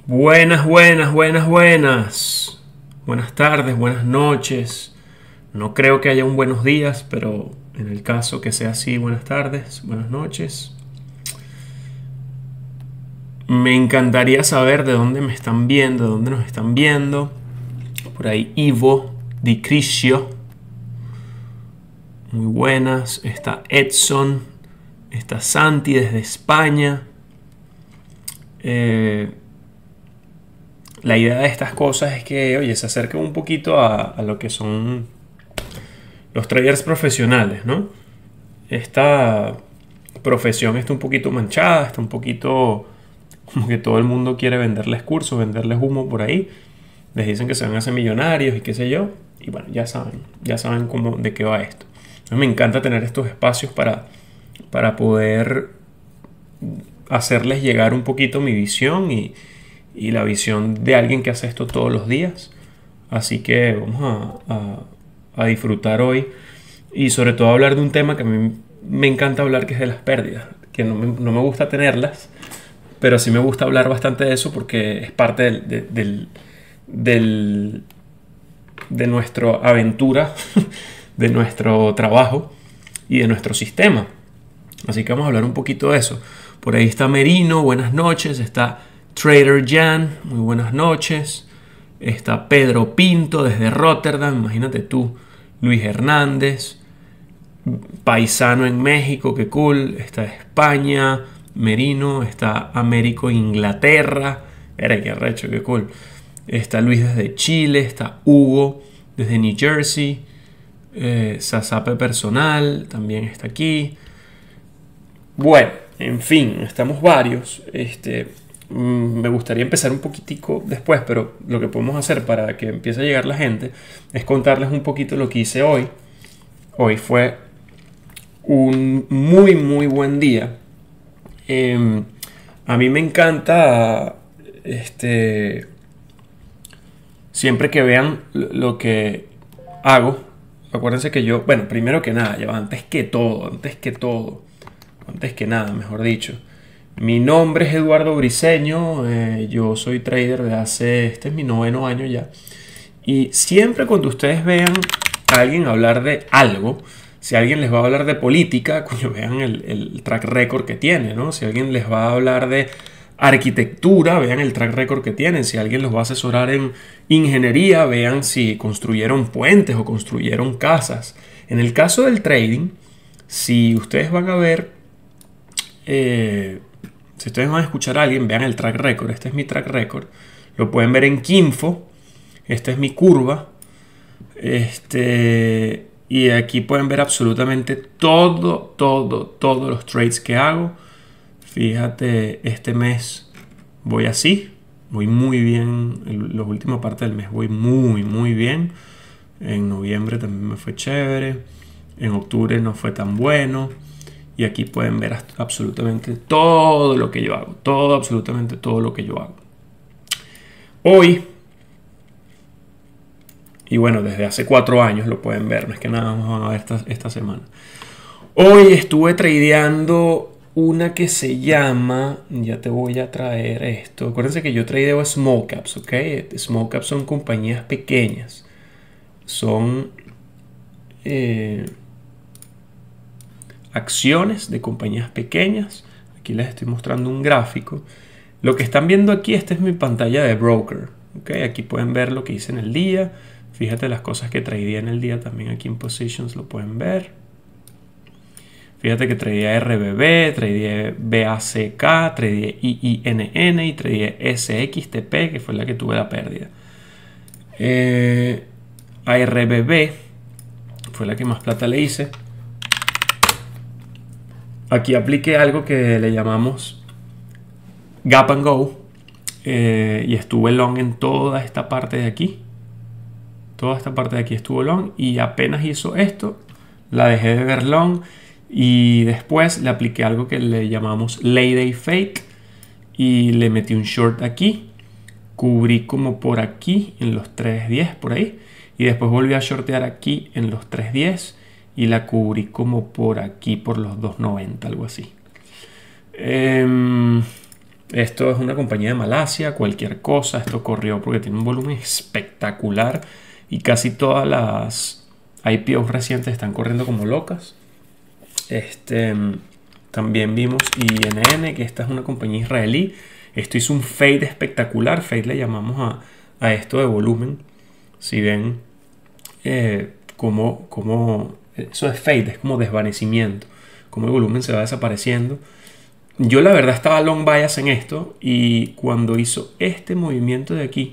Buenas, buenas, buenas, buenas. Buenas tardes, buenas noches. No creo que haya un buenos días, pero en el caso que sea así, buenas tardes, buenas noches. Me encantaría saber de dónde me están viendo, de dónde nos están viendo. Por ahí Ivo Di Crisio. Muy buenas. Está Edson. Está Santi desde España. La idea de estas cosas es que, oye, se acerquen un poquito a lo que son los traders profesionales, ¿no? Esta profesión está un poquito manchada, está un poquito como que todo el mundo quiere venderles cursos, venderles humo por ahí. Les dicen que se van a hacer millonarios y qué sé yo. Y bueno, ya saben cómo, de qué va esto. A mí me encanta tener estos espacios para poder hacerles llegar un poquito mi visión y la visión de alguien que hace esto todos los días. Así que vamos a disfrutar hoy y sobre todo hablar de un tema que a mí me encanta hablar, que es de las pérdidas, que no me gusta tenerlas, pero sí me gusta hablar bastante de eso porque es parte de nuestra aventura, de nuestro trabajo y de nuestro sistema. Así que vamos a hablar un poquito de eso. Por ahí está Merino, buenas noches. Está Trader Jan, muy buenas noches. Está Pedro Pinto desde Rotterdam, imagínate tú. Luis Hernández, paisano en México, qué cool. Está España, Merino. Está Américo, Inglaterra. Era que arrecho, qué cool. Está Luis desde Chile. Está Hugo desde New Jersey. Sasape Personal también está aquí. Bueno, en fin, estamos varios. Me gustaría empezar un poquitico después, pero lo que podemos hacer para que empiece a llegar la gente es contarles un poquito lo que hice hoy. Hoy fue un muy, muy buen día. A mí me encanta siempre que vean lo que hago. Acuérdense que yo, bueno, primero que nada, antes que nada, mejor dicho. Mi nombre es Eduardo Briceño, yo soy trader de este es mi 9º año ya. Y siempre cuando ustedes vean a alguien hablar de algo, si alguien les va a hablar de política, coño, vean el track record que tiene, ¿no? Si alguien les va a hablar de arquitectura, vean el track record que tienen. Si alguien los va a asesorar en ingeniería, vean si construyeron puentes o construyeron casas. En el caso del trading, si ustedes van a ver... si ustedes van a escuchar a alguien, vean el track record. Este es mi track record. Lo pueden ver en Kinfo. Esta es mi curva. Y aquí pueden ver absolutamente todos los trades que hago. Fíjate, este mes voy así. Voy muy bien. La última parte del mes voy muy, muy bien. En noviembre también me fue chévere. En octubre no fue tan bueno. Y aquí pueden ver absolutamente todo lo que yo hago. Absolutamente todo lo que yo hago. Hoy, y bueno, desde hace 4 años lo pueden ver. No es que nada vamos a ver esta semana. Hoy estuve tradeando una que se llama... Ya te voy a traer esto. Acuérdense que yo tradeo small caps, ¿ok? Small caps son compañías pequeñas. Son... acciones de compañías pequeñas. Aquí les estoy mostrando un gráfico. Lo que están viendo aquí, esta es mi pantalla de broker, ¿okay? Aquí pueden ver lo que hice en el día. Fíjate las cosas que tradeé en el día también aquí en Positions, lo pueden ver. Fíjate que tradeé RBB, tradeé BACK, tradeé IINN y tradeé SXTP, que fue la que tuve la pérdida. ARBB fue la que más plata le hice. Aquí apliqué algo que le llamamos Gap and Go. Y estuve long en toda esta parte de aquí. Toda esta parte de aquí estuvo long. Y apenas hizo esto, la dejé de ver long. Y después le apliqué algo que le llamamos Layday Fake. Y le metí un short aquí. Cubrí como por aquí en los 3.10 por ahí. Y después volví a shortear aquí en los 3.10. Y la cubrí como por aquí, por los 2.90, algo así. Esto es una compañía de Malasia, cualquier cosa. Esto corrió porque tiene un volumen espectacular y casi todas las IPOs recientes están corriendo como locas. También vimos INN, que esta es una compañía israelí. Esto hizo un fade espectacular. Fade le llamamos a esto de volumen. Si ven como eso es fade, es como desvanecimiento, como el volumen se va desapareciendo. Yo la verdad estaba long bias en esto y cuando hizo este movimiento de aquí,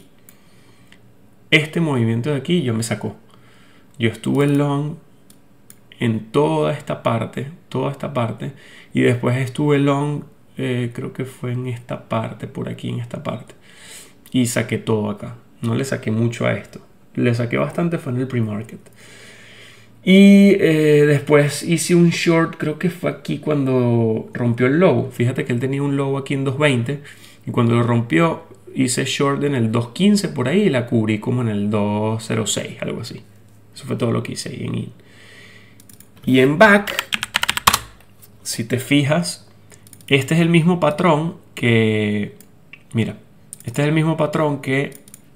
yo me sacó. Yo estuve long en toda esta parte y después estuve long, creo que fue en esta parte, por aquí en esta parte, y saqué todo acá. No le saqué mucho a esto, le saqué bastante, fue en el pre-market. Y después hice un short, creo que fue aquí cuando rompió el low. Fíjate que él tenía un low aquí en 2.20 y cuando lo rompió hice short en el 2.15 por ahí y la cubrí como en el 2.06, algo así. Eso fue todo lo que hice ahí en in. Y en back, si te fijas, este es el mismo patrón que... Mira, este es el mismo patrón que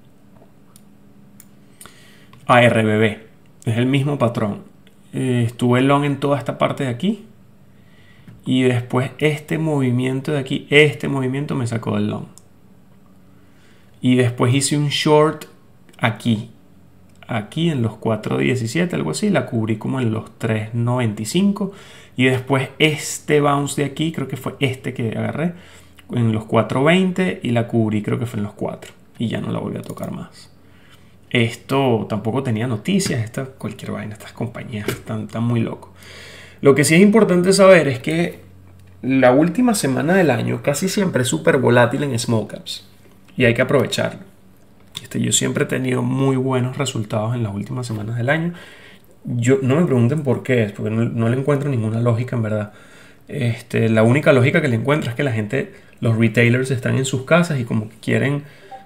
ARBB. Es el mismo patrón. Estuve long en toda esta parte de aquí. Y después este movimiento de aquí, este movimiento me sacó del long. Y después hice un short aquí. Aquí en los 4.17, algo así. La cubrí como en los 3.95. Y después este bounce de aquí, creo que fue este que agarré, en los 4.20. Y la cubrí, creo que fue en los 4. Y ya no la volví a tocar más. Esto tampoco tenía noticias, cualquier vaina, estas compañías están muy locos. Lo que sí es importante saber es que la última semana del año casi siempre es súper volátil en small caps y hay que aprovecharlo. Yo siempre he tenido muy buenos resultados en las últimas semanas del año. No me pregunten por qué, porque no le encuentro ninguna lógica en verdad. La única lógica que le encuentro es que la gente, los retailers están en sus casas y como que quieren...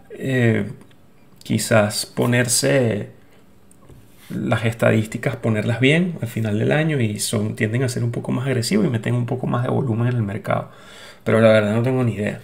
quizás ponerse las estadísticas, ponerlas bien al final del año y tienden a ser un poco más agresivos y meten un poco más de volumen en el mercado. Pero la verdad no tengo ni idea.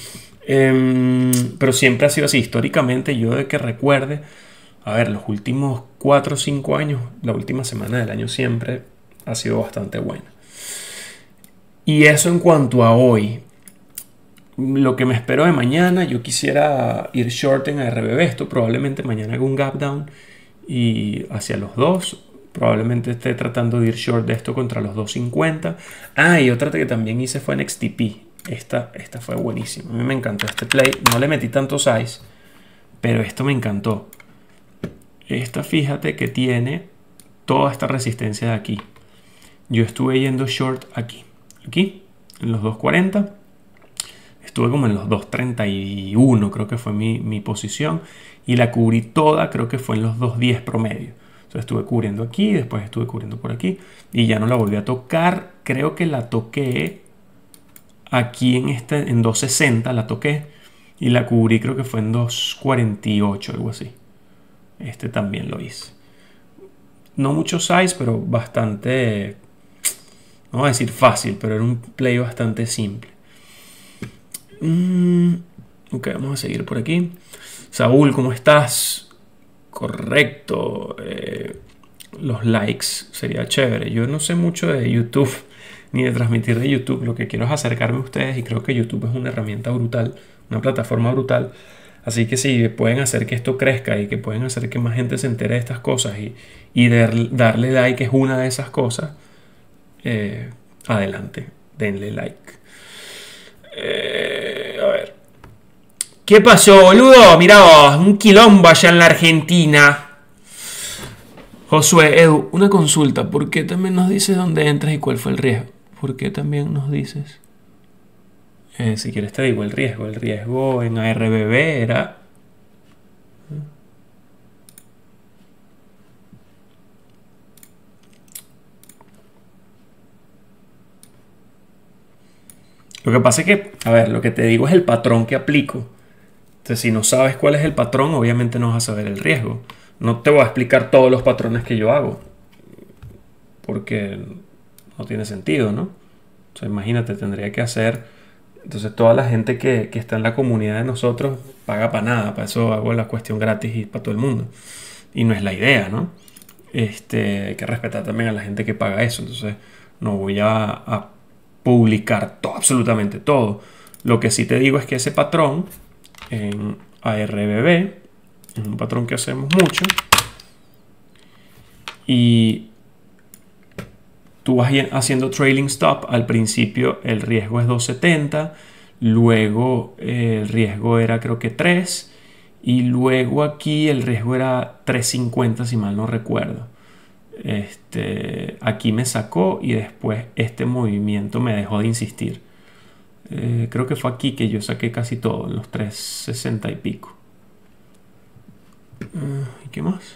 Pero siempre ha sido así. Históricamente, yo de que recuerde, a ver, los últimos 4 o 5 años, la última semana del año siempre ha sido bastante buena. Y eso en cuanto a hoy. Lo que me espero de mañana, yo quisiera ir short en ARBB. Esto probablemente mañana haga un gap down y hacia los 2. Probablemente esté tratando de ir short de esto contra los 2.50. Y otra que también hice fue en XTP. Esta fue buenísima. A mí me encantó este play. No le metí tanto size, pero esto me encantó. Esta, fíjate que tiene toda esta resistencia de aquí. Yo estuve yendo short aquí, en los 2.40. Estuve como en los 2.31, creo que fue mi posición. Y la cubrí toda, creo que fue en los 2.10 promedio. Entonces estuve cubriendo aquí, después estuve cubriendo por aquí. Y ya no la volví a tocar. Creo que la toqué aquí en 2.60 la toqué. Y la cubrí creo que fue en 2.48, algo así. Este también lo hice. No mucho size, pero bastante... No voy a decir fácil, pero era un play bastante simple. Ok, vamos a seguir por aquí. Saúl, ¿cómo estás? Correcto. Los likes sería chévere. Yo no sé mucho de YouTube ni de transmitir de YouTube. Lo que quiero es acercarme a ustedes y creo que YouTube es una herramienta brutal, una plataforma brutal. Así que si pueden hacer que esto crezca y que pueden hacer que más gente se entere de estas cosas y darle like es una de esas cosas, adelante, denle like. A ver. ¿Qué pasó, boludo? Mirá vos, un quilombo allá en la Argentina. Josué, Edu, una consulta. ¿Por qué también nos dices dónde entras y cuál fue el riesgo? ¿Por qué también nos dices? Si quieres te digo el riesgo. El riesgo en ARBB era... Lo que pasa es que, a ver, lo que te digo es el patrón que aplico. Entonces, si no sabes cuál es el patrón, obviamente no vas a saber el riesgo. No te voy a explicar todos los patrones que yo hago, porque no tiene sentido, ¿no? O sea, imagínate, tendría que hacer Entonces toda la gente que está en la comunidad de nosotros paga para nada, para eso hago la cuestión gratis y para todo el mundo. Y no es la idea, ¿no? Hay que respetar también a la gente que paga eso. Entonces no voy a publicar todo, absolutamente todo. Lo que sí te digo es que ese patrón en ARBB es un patrón que hacemos mucho. Y tú vas haciendo trailing stop. Al principio el riesgo es 270, luego el riesgo era creo que 3 y luego aquí el riesgo era 350 si mal no recuerdo. Aquí me sacó y después este movimiento me dejó de insistir. Creo que fue aquí que yo saqué casi todo, en los 360 y pico. ¿Y qué más?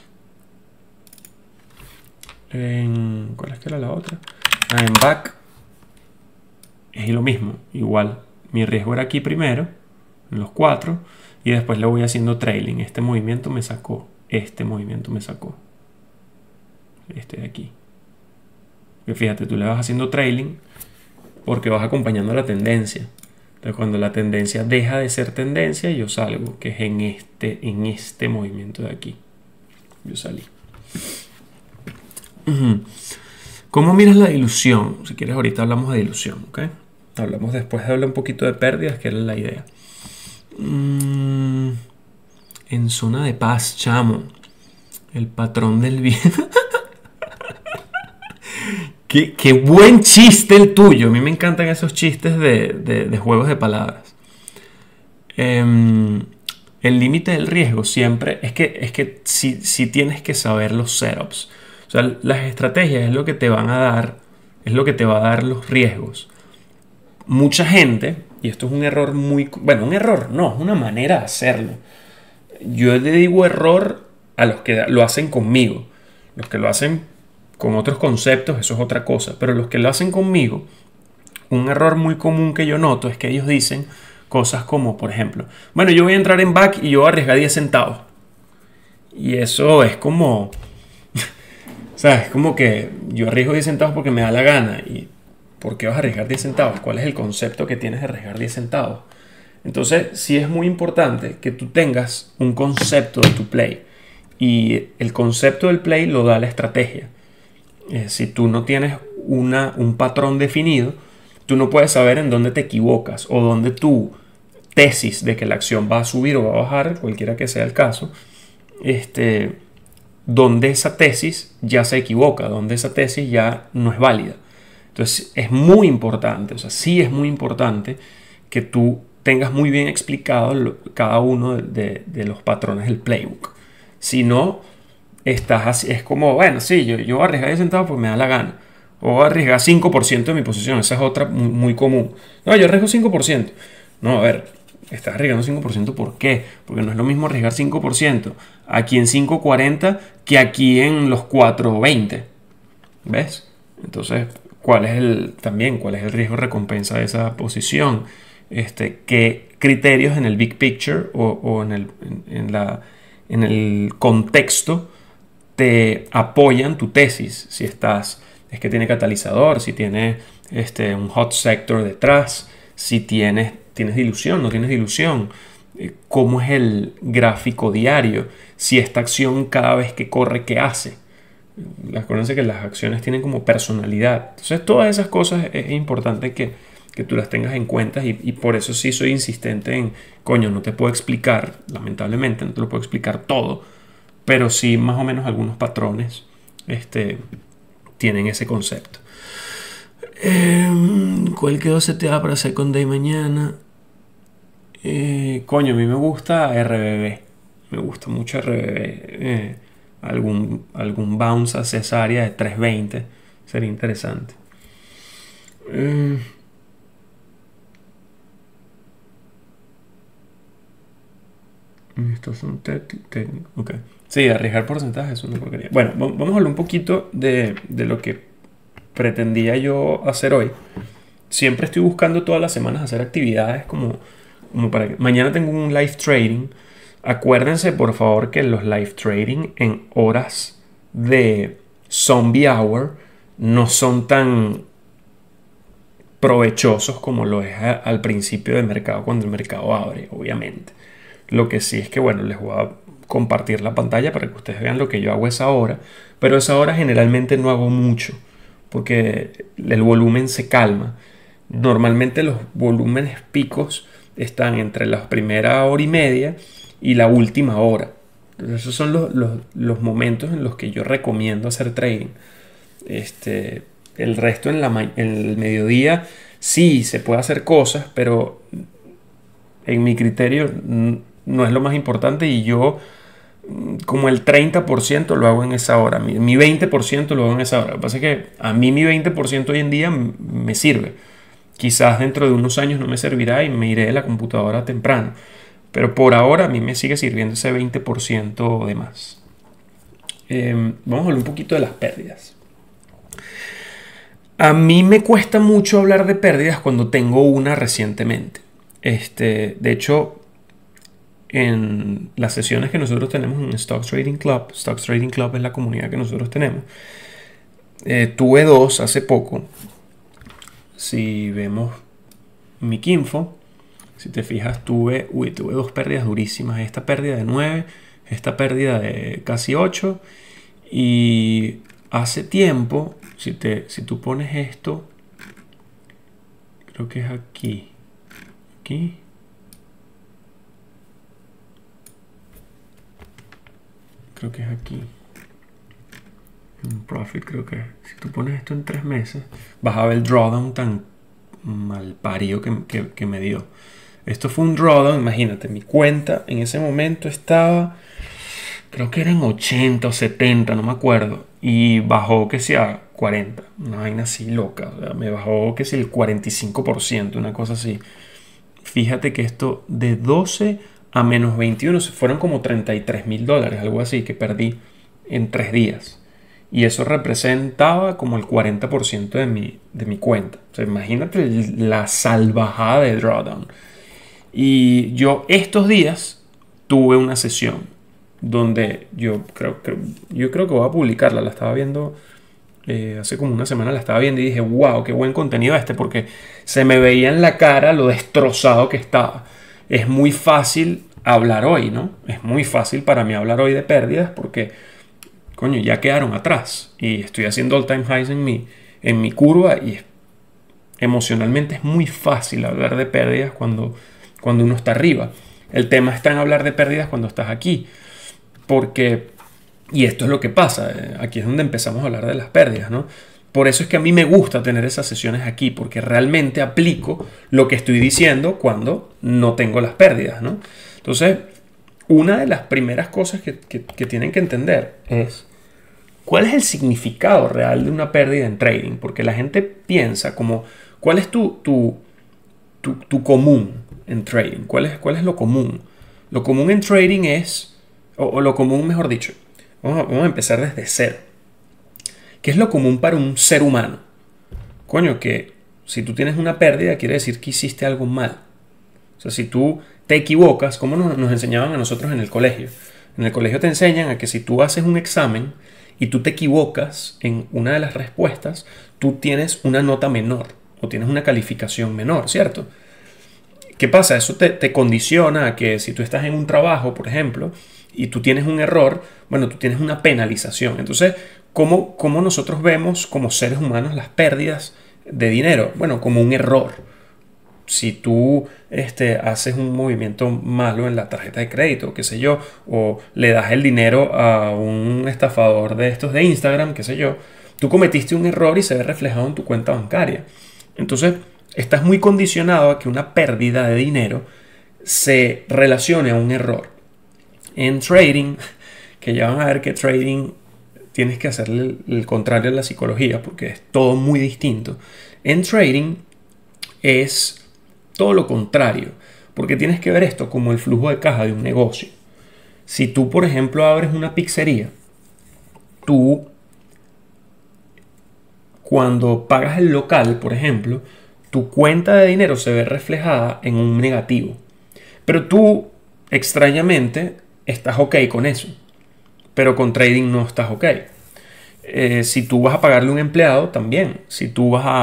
¿Cuál es que era la otra? En back es lo mismo, igual. Mi riesgo era aquí primero, en los 4, y después le voy haciendo trailing. Este movimiento me sacó, este movimiento me sacó, este de aquí. Y fíjate, tú le vas haciendo trailing porque vas acompañando la tendencia. Entonces cuando la tendencia deja de ser tendencia, yo salgo, que es en este movimiento de aquí. Yo salí. ¿Cómo miras la dilución? Si quieres ahorita hablamos de dilución, ¿ok? Hablamos después de hablar un poquito de pérdidas, que era la idea. En zona de paz, chamo. El patrón del bien. Qué buen chiste el tuyo. A mí me encantan esos chistes de juegos de palabras. El límite del riesgo siempre es que si tienes que saber los setups. O sea, las estrategias es lo que te van a dar, es lo que te va a dar los riesgos. Mucha gente, y esto es un error bueno, un error no, es una manera de hacerlo. Yo le digo error a los que lo hacen conmigo. Los que lo hacen con otros conceptos, eso es otra cosa. Pero los que lo hacen conmigo, un error muy común que yo noto es que ellos dicen cosas como, por ejemplo, bueno, yo voy a entrar en back y yo voy a arriesgar 10 centavos. Y eso es como... ¿Sabes? Es como que yo arriesgo 10 centavos porque me da la gana. ¿Y por qué vas a arriesgar 10 centavos? ¿Cuál es el concepto que tienes de arriesgar 10 centavos? Entonces, sí es muy importante que tú tengas un concepto de tu play. Y el concepto del play lo da la estrategia. Si tú no tienes un patrón definido, tú no puedes saber en dónde te equivocas o dónde tu tesis de que la acción va a subir o va a bajar, cualquiera que sea el caso, donde esa tesis ya se equivoca, donde esa tesis ya no es válida. Entonces es muy importante, o sea, sí es muy importante que tú tengas muy bien explicado cada uno de los patrones del playbook. Si no, estás así, es como, bueno, sí, yo voy a arriesgar 10 centavos porque me da la gana. O voy a arriesgar 5% de mi posición, esa es otra muy común. No, yo arriesgo 5%. No, a ver, estás arriesgando 5%, ¿por qué? Porque no es lo mismo arriesgar 5% aquí en 5.40 que aquí en los 4.20. ¿Ves? Entonces, ¿cuál es el riesgo recompensa de esa posición? ¿Qué criterios en el big picture o en el contexto te apoyan tu tesis? Si es que tiene catalizador, si tiene un hot sector detrás, si tienes dilución, no tienes dilución, cómo es el gráfico diario, si esta acción cada vez que corre, ¿qué hace? Acuérdense que las acciones tienen como personalidad. Entonces todas esas cosas es importante que tú las tengas en cuenta y por eso sí soy insistente en, coño, no te puedo explicar, lamentablemente no te lo puedo explicar todo, pero sí más o menos algunos patrones tienen ese concepto. ¿Cuál quedó seteada para hacer con day mañana? Coño, a mí me gusta RBB. Me gusta mucho RBB. Algún bounce a cesárea de 320 sería interesante. Estos son técnicos. Okay. Sí, arriesgar porcentajes es una porquería. Bueno, vamos a hablar un poquito de lo que pretendía yo hacer hoy. Siempre estoy buscando todas las semanas hacer actividades como para que... Mañana tengo un live trading. Acuérdense, por favor, que los live trading en horas de zombie hour no son tan provechosos como lo es al principio del mercado, cuando el mercado abre, obviamente. Lo que sí es que, bueno, les voy a compartir la pantalla para que ustedes vean lo que yo hago a esa hora, pero a esa hora generalmente no hago mucho, porque el volumen se calma. Normalmente los volúmenes picos están entre la primera hora y media y la última hora. Entonces, esos son los momentos en los que yo recomiendo hacer trading. El resto en el mediodía sí se puede hacer cosas, pero en mi criterio no es lo más importante, y yo como el 30% lo hago en esa hora, mi 20% lo hago en esa hora. Lo que pasa es que a mí mi 20% hoy en día me sirve. Quizás dentro de unos años no me servirá y me iré de la computadora temprano, pero por ahora a mí me sigue sirviendo ese 20% de más. Vamos a hablar un poquito de las pérdidas. A mí me cuesta mucho hablar de pérdidas cuando tengo una recientemente. De hecho, en las sesiones que nosotros tenemos en Stocks Trading Club es la comunidad que nosotros tenemos. Tuve dos hace poco. Si vemos mi Kinfo, si te fijas, tuve dos pérdidas durísimas. Esta pérdida de 9, esta pérdida de casi 8. Y hace tiempo, si tú pones esto, creo que es aquí. Creo que es aquí. Un profit, creo que si tú pones esto en 3 meses, vas a ver el drawdown tan mal parido que me dio. Esto fue un drawdown, imagínate, mi cuenta en ese momento estaba, creo que eran 80 o 70, no me acuerdo, y bajó que sea 40, una vaina así loca. O sea, me bajó que sea el 45%, una cosa así. Fíjate que esto de 12 a menos 21 se fueron como $33,000, algo así, que perdí en 3 días. Y eso representaba como el 40% de mi cuenta. O sea, imagínate la salvajada de drawdown. Y yo estos días tuve una sesión donde yo creo que voy a publicarla. La estaba viendo hace como una semana, la estaba viendo y dije, wow, qué buen contenido porque se me veía en la cara lo destrozado que estaba. Es muy fácil hablar hoy, ¿no? Es muy fácil para mí hablar hoy de pérdidas porque, coño, ya quedaron atrás y estoy haciendo all time highs en mi curva, y emocionalmente es muy fácil hablar de pérdidas cuando uno está arriba. El tema está en hablar de pérdidas cuando estás aquí, porque, y esto es lo que pasa, aquí es donde empezamos a hablar de las pérdidas, ¿no? Por eso es que a mí me gusta tener esas sesiones aquí, porque realmente aplico lo que estoy diciendo cuando no tengo las pérdidas, ¿no? Entonces, una de las primeras cosas que tienen que entender es cuál es el significado real de una pérdida en trading, porque la gente piensa como, ¿cuál es tu común en trading? ¿Cuál es lo común? Lo común en trading es, o lo común, mejor dicho, vamos a empezar desde cero. ¿Qué es lo común para un ser humano? Coño, que si tú tienes una pérdida, quiere decir que hiciste algo mal. O sea, si tú te equivocas, como nos enseñaban a nosotros en el colegio. En el colegio te enseñan a que si tú haces un examen y tú te equivocas en una de las respuestas, tú tienes una nota menor o tienes una calificación menor, ¿cierto? ¿Qué pasa? Eso te condiciona a que si tú estás en un trabajo, por ejemplo, y tú tienes un error, bueno, tú tienes una penalización. Entonces, ¿cómo nosotros vemos como seres humanos las pérdidas de dinero? Bueno, como un error. Si tú haces un movimiento malo en la tarjeta de crédito, qué sé yo, o le das el dinero a un estafador de estos de Instagram, qué sé yo, tú cometiste un error y se ve reflejado en tu cuenta bancaria. Entonces, estás muy condicionado a que una pérdida de dinero se relacione a un error. En trading, que ya van a ver que trading tienes que hacerle el contrario a la psicología porque es todo muy distinto. En trading es todo lo contrario, porque tienes que ver esto como el flujo de caja de un negocio. Si tú, por ejemplo, abres una pizzería, tú, cuando pagas el local, por ejemplo, tu cuenta de dinero se ve reflejada en un negativo. Pero tú, extrañamente, estás ok con eso. Pero con trading no estás ok. Si tú vas a pagarle a un empleado, también. Si tú vas a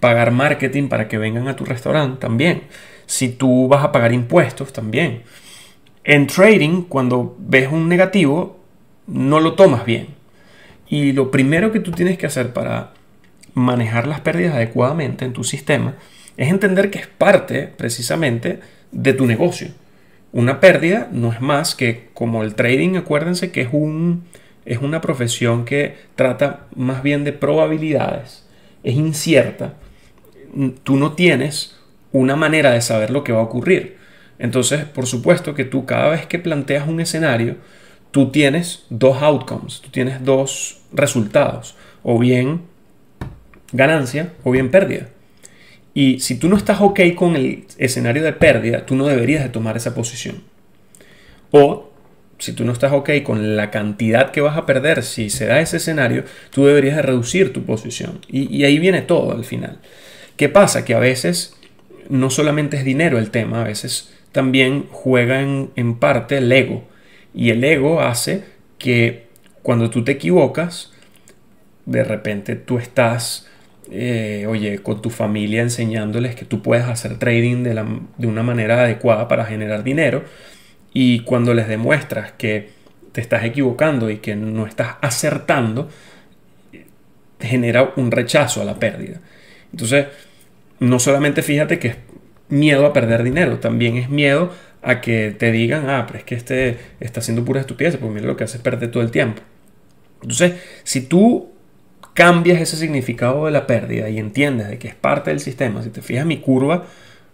pagar marketing para que vengan a tu restaurante, también. Si tú vas a pagar impuestos, también. En trading, cuando ves un negativo, no lo tomas bien. Y lo primero que tú tienes que hacer para manejar las pérdidas adecuadamente en tu sistema es entender que es parte precisamente de tu negocio. Una pérdida no es más que, como el trading, acuérdense que es una profesión que trata más bien de probabilidades, es incierta. Tú no tienes una manera de saber lo que va a ocurrir. Entonces, por supuesto que tú, cada vez que planteas un escenario, tú tienes dos outcomes, tú tienes dos resultados, o bien ganancia o bien pérdida. Y si tú no estás ok con el escenario de pérdida, tú no deberías de tomar esa posición. O si tú no estás ok con la cantidad que vas a perder si se da ese escenario, tú deberías de reducir tu posición. Y ahí viene todo al final. ¿Qué pasa? Que a veces no solamente es dinero el tema, a veces también juega en parte el ego. Y el ego hace que cuando tú te equivocas, de repente tú estás con tu familia enseñándoles que tú puedes hacer trading de una manera adecuada para generar dinero, y cuando les demuestras que te estás equivocando y que no estás acertando, genera un rechazo a la pérdida. Entonces, no solamente fíjate que es miedo a perder dinero, también es miedo a que te digan, pero es que este está haciendo pura estupidez, porque mira lo que hace es perder todo el tiempo. Entonces, si tú cambias ese significado de la pérdida y entiendes de que es parte del sistema, si te fijas mi curva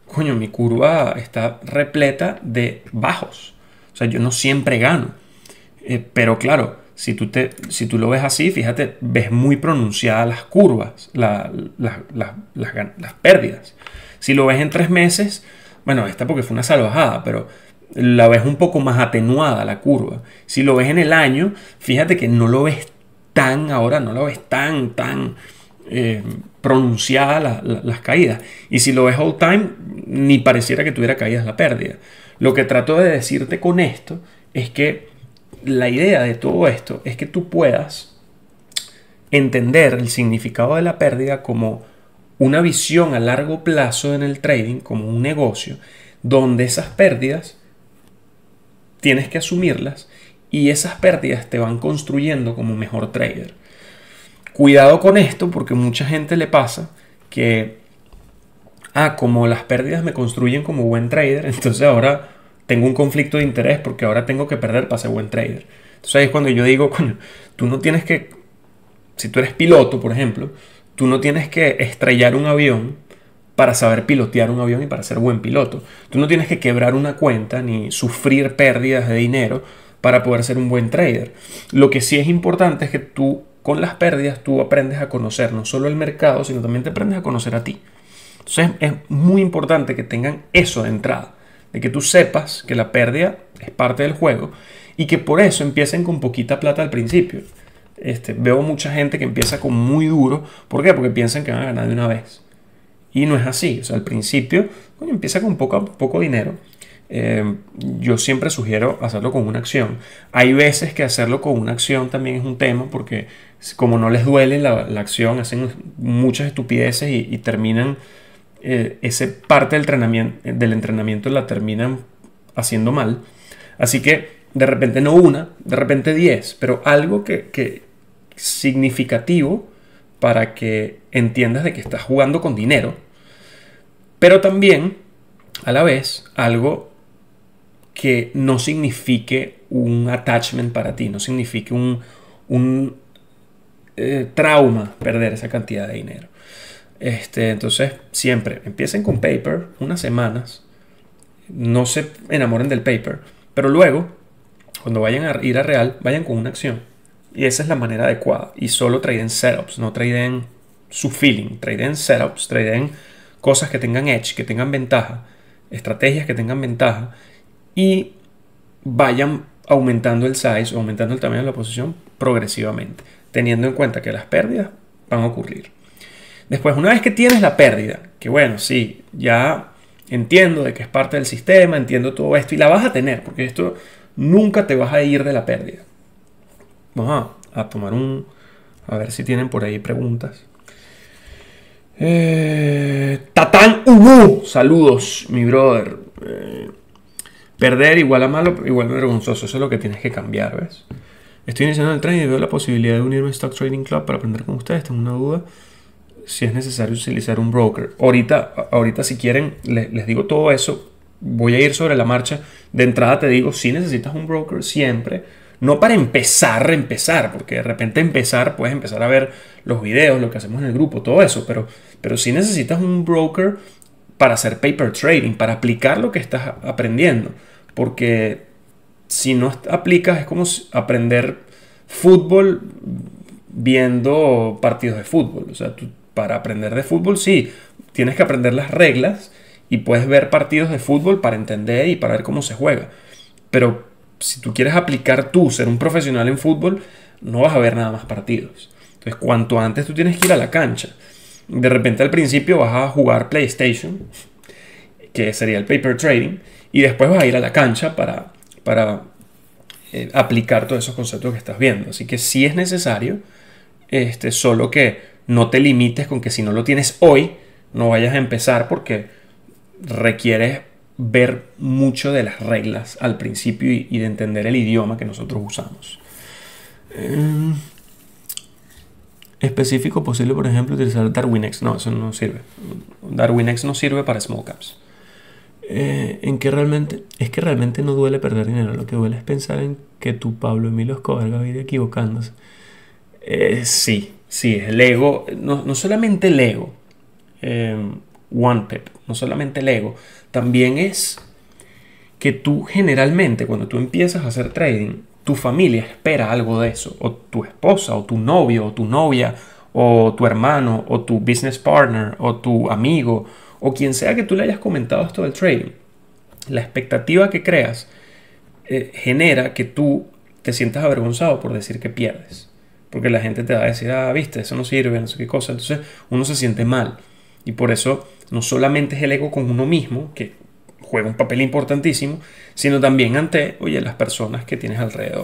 está repleta de bajos. O sea, yo no siempre gano. Pero claro, si tú lo ves así, fíjate, ves muy pronunciadas las curvas, las pérdidas. Si lo ves en 3 meses, bueno, esta porque fue una salvajada, pero la ves un poco más atenuada la curva. Si lo ves en el año, fíjate que no lo ves tan pronunciada las caídas. Y si lo ves all time, ni pareciera que tuviera caídas la pérdida. Lo que trato de decirte con esto es que la idea de todo esto es que tú puedas entender el significado de la pérdida como una visión a largo plazo en el trading, como un negocio, donde esas pérdidas tienes que asumirlas y esas pérdidas te van construyendo como mejor trader. Cuidado con esto, porque mucha gente le pasa que como las pérdidas me construyen como buen trader, entonces ahora tengo un conflicto de interés porque ahora tengo que perder para ser buen trader. Entonces ahí es cuando yo digo, coño, tú no tienes que, si tú eres piloto, por ejemplo, tú no tienes que estrellar un avión para saber pilotear un avión y para ser buen piloto. Tú no tienes que quebrar una cuenta ni sufrir pérdidas de dinero para poder ser un buen trader. Lo que sí es importante es que tú, con las pérdidas, tú aprendes a conocer no solo el mercado, sino también te aprendes a conocer a ti. Entonces es muy importante que tengan eso de entrada, de que tú sepas que la pérdida es parte del juego y que por eso empiecen con poquita plata al principio. Veo mucha gente que empieza con muy duro. ¿Por qué? Porque piensan que van a ganar de una vez. Y no es así. O sea, al principio, empieza con poco dinero. Yo siempre sugiero hacerlo con una acción. Hay veces que hacerlo con una acción también es un tema, porque como no les duele la acción, hacen muchas estupideces y terminan esa parte del entrenamiento la terminan haciendo mal. Así que de repente no una, de repente 10, pero algo que significativo para que entiendas de que estás jugando con dinero, pero también a la vez algo que no signifique un attachment para ti, no signifique un trauma perder esa cantidad de dinero. Entonces siempre empiecen con paper unas semanas, no se enamoren del paper, pero luego cuando vayan a ir a real, vayan con una acción. Y esa es la manera adecuada. Y solo traden setups, no traden su feeling. Traden setups, traden cosas que tengan edge, que tengan ventaja, estrategias que tengan ventaja. Y vayan aumentando el size, aumentando el tamaño de la posición progresivamente, teniendo en cuenta que las pérdidas van a ocurrir. Después, una vez que tienes la pérdida, que bueno, sí, ya entiendo de que es parte del sistema, entiendo todo esto y la vas a tener, porque esto nunca te vas a ir de la pérdida. Vamos a tomar a ver si tienen por ahí preguntas. Tatán Ubu, saludos, mi brother. Perder igual a malo, igual a vergonzoso. Eso es lo que tienes que cambiar, ¿ves? Estoy iniciando el trading y veo la posibilidad de unirme a Stock Trading Club para aprender con ustedes. Tengo una duda si es necesario utilizar un broker. Ahorita si quieren, les digo todo eso. Voy a ir sobre la marcha. De entrada te digo, si necesitas un broker siempre. No para empezar, porque de repente puedes empezar a ver los videos, lo que hacemos en el grupo, todo eso. Pero si necesitas un broker para hacer paper trading, para aplicar lo que estás aprendiendo. Porque si no aplicas es como aprender fútbol viendo partidos de fútbol. O sea, para aprender de fútbol sí, tienes que aprender las reglas y puedes ver partidos de fútbol para entender y para ver cómo se juega. Pero si tú quieres aplicar ser un profesional en fútbol, no vas a ver nada más partidos. Entonces, cuanto antes tú tienes que ir a la cancha. De repente al principio vas a jugar PlayStation, que sería el paper trading, y después vas a ir a la cancha para aplicar todos esos conceptos que estás viendo. Así que sí es necesario, solo que no te limites con que si no lo tienes hoy, no vayas a empezar, porque requieres ver mucho de las reglas al principio y de entender el idioma que nosotros usamos. Específico posible, por ejemplo, utilizar DarwinX. No, eso no sirve. DarwinX no sirve para small caps. Es que realmente no duele perder dinero. Lo que duele es pensar en que tu Pablo Emilio Escobar va a ir equivocándose. Sí, es el ego. No solamente el ego. One Pip. No solamente el ego. También es que tú generalmente, cuando tú empiezas a hacer trading, tu familia espera algo de eso, o tu esposa, o tu novio, o tu novia, o tu hermano, o tu business partner, o tu amigo, o quien sea que tú le hayas comentado esto del trading. La expectativa que creas genera que tú te sientas avergonzado por decir que pierdes, porque la gente te va a decir, viste, eso no sirve, no sé qué cosa. Entonces uno se siente mal, y por eso no solamente es el ego con uno mismo, que juega un papel importantísimo, sino también ante, las personas que tienes alrededor.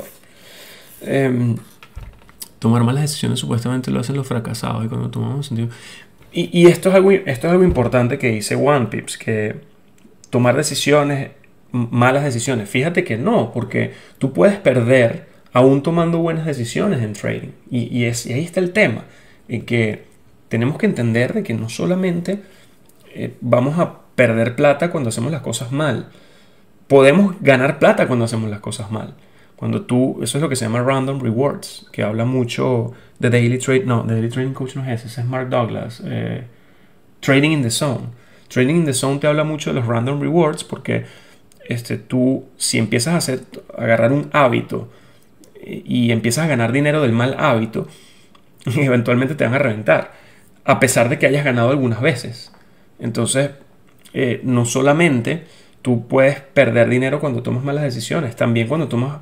Tomar malas decisiones supuestamente lo hacen los fracasados, y cuando tomamos sentido... Y esto es algo importante que dice One Pips, que tomar malas decisiones. Fíjate que no, porque tú puedes perder aún tomando buenas decisiones en trading. Y ahí está el tema, en que tenemos que entender de que no solamente vamos a perder plata cuando hacemos las cosas mal. Podemos ganar plata cuando hacemos las cosas mal. Eso es lo que se llama Random Rewards, que habla mucho de Daily Trade. No, Daily Trading Coach no es ese es Mark Douglas. Trading in the Zone. Trading in the Zone te habla mucho de los Random Rewards, porque tú, si empiezas a agarrar un hábito y empiezas a ganar dinero del mal hábito, eventualmente te van a reventar, a pesar de que hayas ganado algunas veces. Entonces, no solamente tú puedes perder dinero cuando tomas malas decisiones, también cuando tomas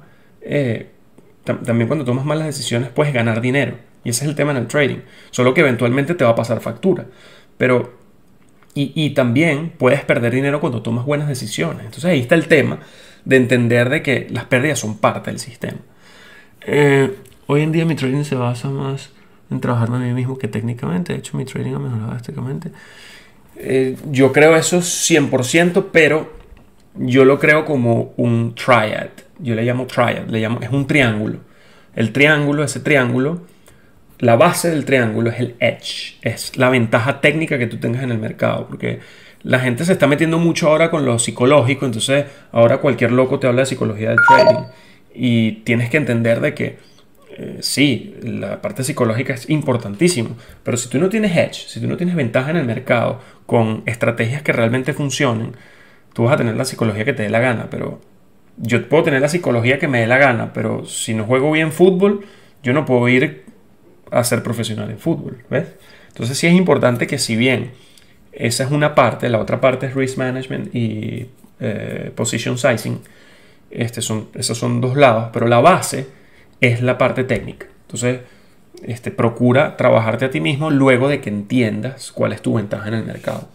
malas decisiones puedes ganar dinero. Y ese es el tema en el trading. Solo que eventualmente te va a pasar factura. Pero, y también puedes perder dinero cuando tomas buenas decisiones. Entonces ahí está el tema de entender de que las pérdidas son parte del sistema. Hoy en día mi trading se basa más en trabajarme a mí mismo que técnicamente. De hecho, mi trading ha mejorado drásticamente. Yo creo eso 100%, pero yo lo creo como un triad. Yo le llamo triad, es un triángulo. Ese triángulo, la base del triángulo es el edge, es la ventaja técnica que tú tengas en el mercado, porque la gente se está metiendo mucho ahora con lo psicológico. Entonces ahora cualquier loco te habla de psicología del trading, y tienes que entender de que sí, la parte psicológica es importantísima, pero si tú no tienes edge, si tú no tienes ventaja en el mercado con estrategias que realmente funcionen, tú vas a tener la psicología que te dé la gana. Pero yo puedo tener la psicología que me dé la gana, pero si no juego bien fútbol, yo no puedo ir a ser profesional en fútbol, ¿ves? Entonces sí es importante que, si bien esa es una parte, la otra parte es risk management y position sizing, esos son dos lados, pero la base es la parte técnica. Entonces, procura trabajarte a ti mismo luego de que entiendas cuál es tu ventaja en el mercado.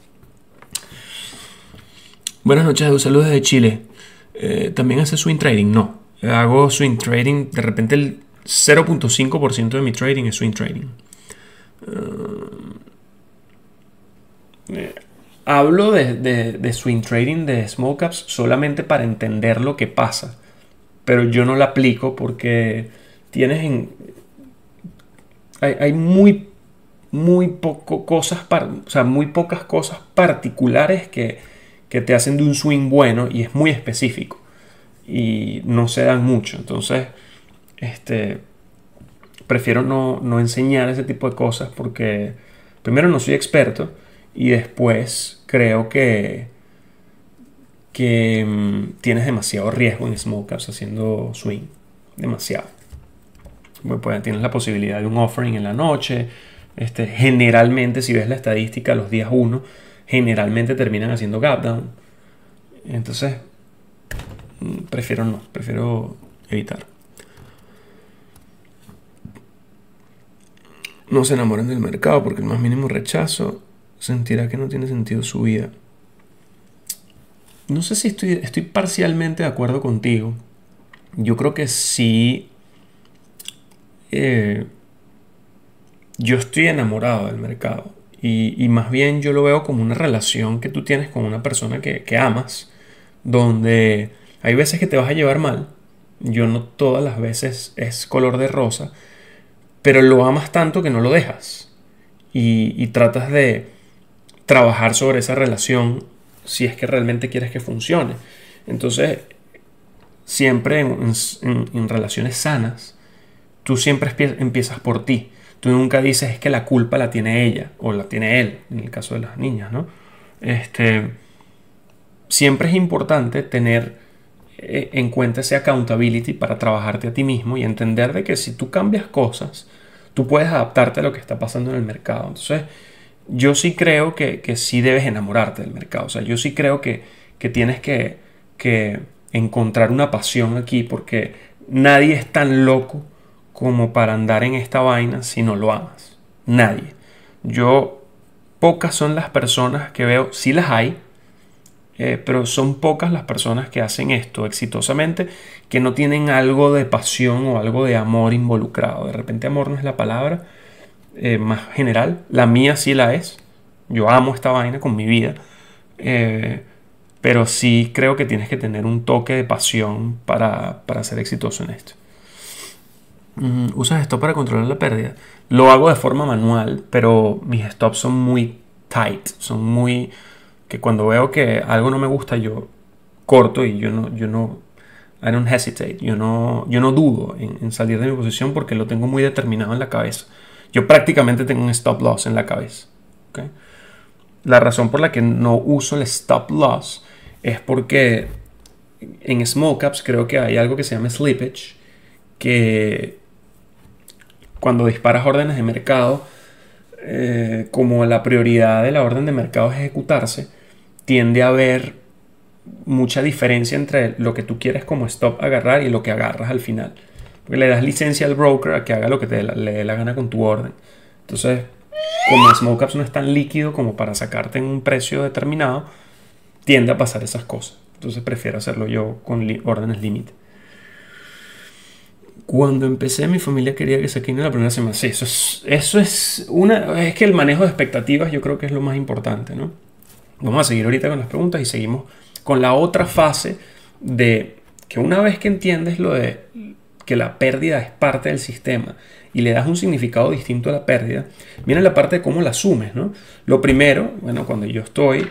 Buenas noches, Edu, saludos desde Chile. ¿También haces swing trading? No, hago swing trading. De repente el 0.5% de mi trading es swing trading. Hablo de swing trading de small caps solamente para entender lo que pasa, pero yo no la aplico porque tienes hay muy o sea, muy pocas cosas particulares que te hacen de un swing bueno, y es muy específico y no se dan mucho. Entonces, prefiero no enseñar ese tipo de cosas porque primero no soy experto, y después creo que tienes demasiado riesgo en small caps haciendo swing. Demasiado. Pues tienes la posibilidad de un offering en la noche. Generalmente, si ves la estadística, los días 1 generalmente terminan haciendo gap down. Entonces, prefiero evitar. No se enamoren del mercado porque el más mínimo rechazo sentirá que no tiene sentido su vida. No sé si estoy parcialmente de acuerdo contigo. Yo creo que sí. Yo estoy enamorado del mercado. Y más bien yo lo veo como una relación que tú tienes con una persona que amas, donde hay veces que te vas a llevar mal. Yo no todas las veces es color de rosa, pero lo amas tanto que no lo dejas. Y tratas de trabajar sobre esa relación si es que realmente quieres que funcione. Entonces, siempre en relaciones sanas, tú siempre empiezas por ti. Tú nunca dices es que la culpa la tiene ella o la tiene él, en el caso de las niñas, ¿no? Siempre es importante tener en cuenta ese accountability para trabajarte a ti mismo y entender de que si tú cambias cosas, tú puedes adaptarte a lo que está pasando en el mercado. Entonces, yo sí creo que sí debes enamorarte del mercado. O sea, yo sí creo que tienes que encontrar una pasión aquí, porque nadie es tan loco como para andar en esta vaina si no lo amas. Nadie. Pocas son las personas que veo, sí las hay, pero son pocas las personas que hacen esto exitosamente, que no tienen algo de pasión o algo de amor involucrado. De repente amor no es la palabra más general. La mía sí la es. Yo amo esta vaina con mi vida. Pero sí creo que tienes que tener un toque de pasión para ser exitoso en esto. ¿Usas stop para controlar la pérdida? Lo hago de forma manual, pero mis stops son muy tight. Son muy... que cuando veo que algo no me gusta, yo corto y yo no I don't hesitate. Yo no dudo en salir de mi posición porque lo tengo muy determinado en la cabeza. Yo prácticamente tengo un stop loss en la cabeza. ¿Okay? La razón por la que no uso el stop loss es porque en small caps creo que hay algo que se llama slippage, que cuando disparas órdenes de mercado, como la prioridad de la orden de mercado es ejecutarse, tiende a haber mucha diferencia entre lo que tú quieres como stop agarrar y lo que agarras al final. Porque le das licencia al broker a que haga lo que le dé la gana con tu orden. Entonces, como small caps no es tan líquido como para sacarte en un precio determinado, tiende a pasar esas cosas. Entonces prefiero hacerlo yo con órdenes límite. Cuando empecé, mi familia quería que saque en la primera semana. Sí, eso es que el manejo de expectativas yo creo que es lo más importante, ¿no? Vamos a seguir ahorita con las preguntas y seguimos con la otra fase de que una vez que entiendes lo de que la pérdida es parte del sistema y le das un significado distinto a la pérdida, viene la parte de cómo la asumes, ¿no? Lo primero, bueno, cuando yo estoy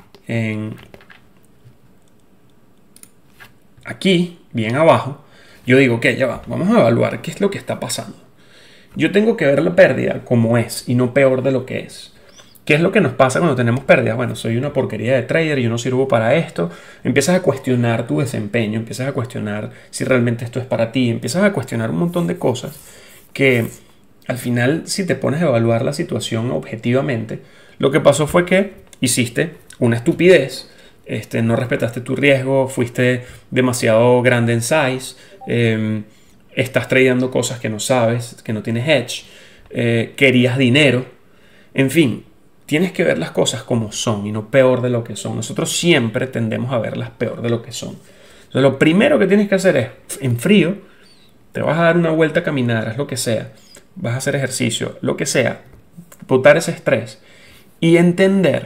aquí, bien abajo, yo digo, ok, ya va, vamos a evaluar qué es lo que está pasando. Yo tengo que ver la pérdida como es y no peor de lo que es. ¿Qué es lo que nos pasa cuando tenemos pérdidas? Bueno, soy una porquería de trader, yo no sirvo para esto. Empiezas a cuestionar tu desempeño, empiezas a cuestionar si realmente esto es para ti, empiezas a cuestionar un montón de cosas que al final, si te pones a evaluar la situación objetivamente, lo que pasó fue que hiciste una estupidez, no respetaste tu riesgo, fuiste demasiado grande en size, estás tradeando cosas que no sabes, que no tienes hedge, querías dinero, en fin. Tienes que ver las cosas como son y no peor de lo que son. Nosotros siempre tendemos a verlas peor de lo que son. Entonces, lo primero que tienes que hacer es, en frío, te vas a dar una vuelta a caminar, haz lo que sea, vas a hacer ejercicio, lo que sea, botar ese estrés y entender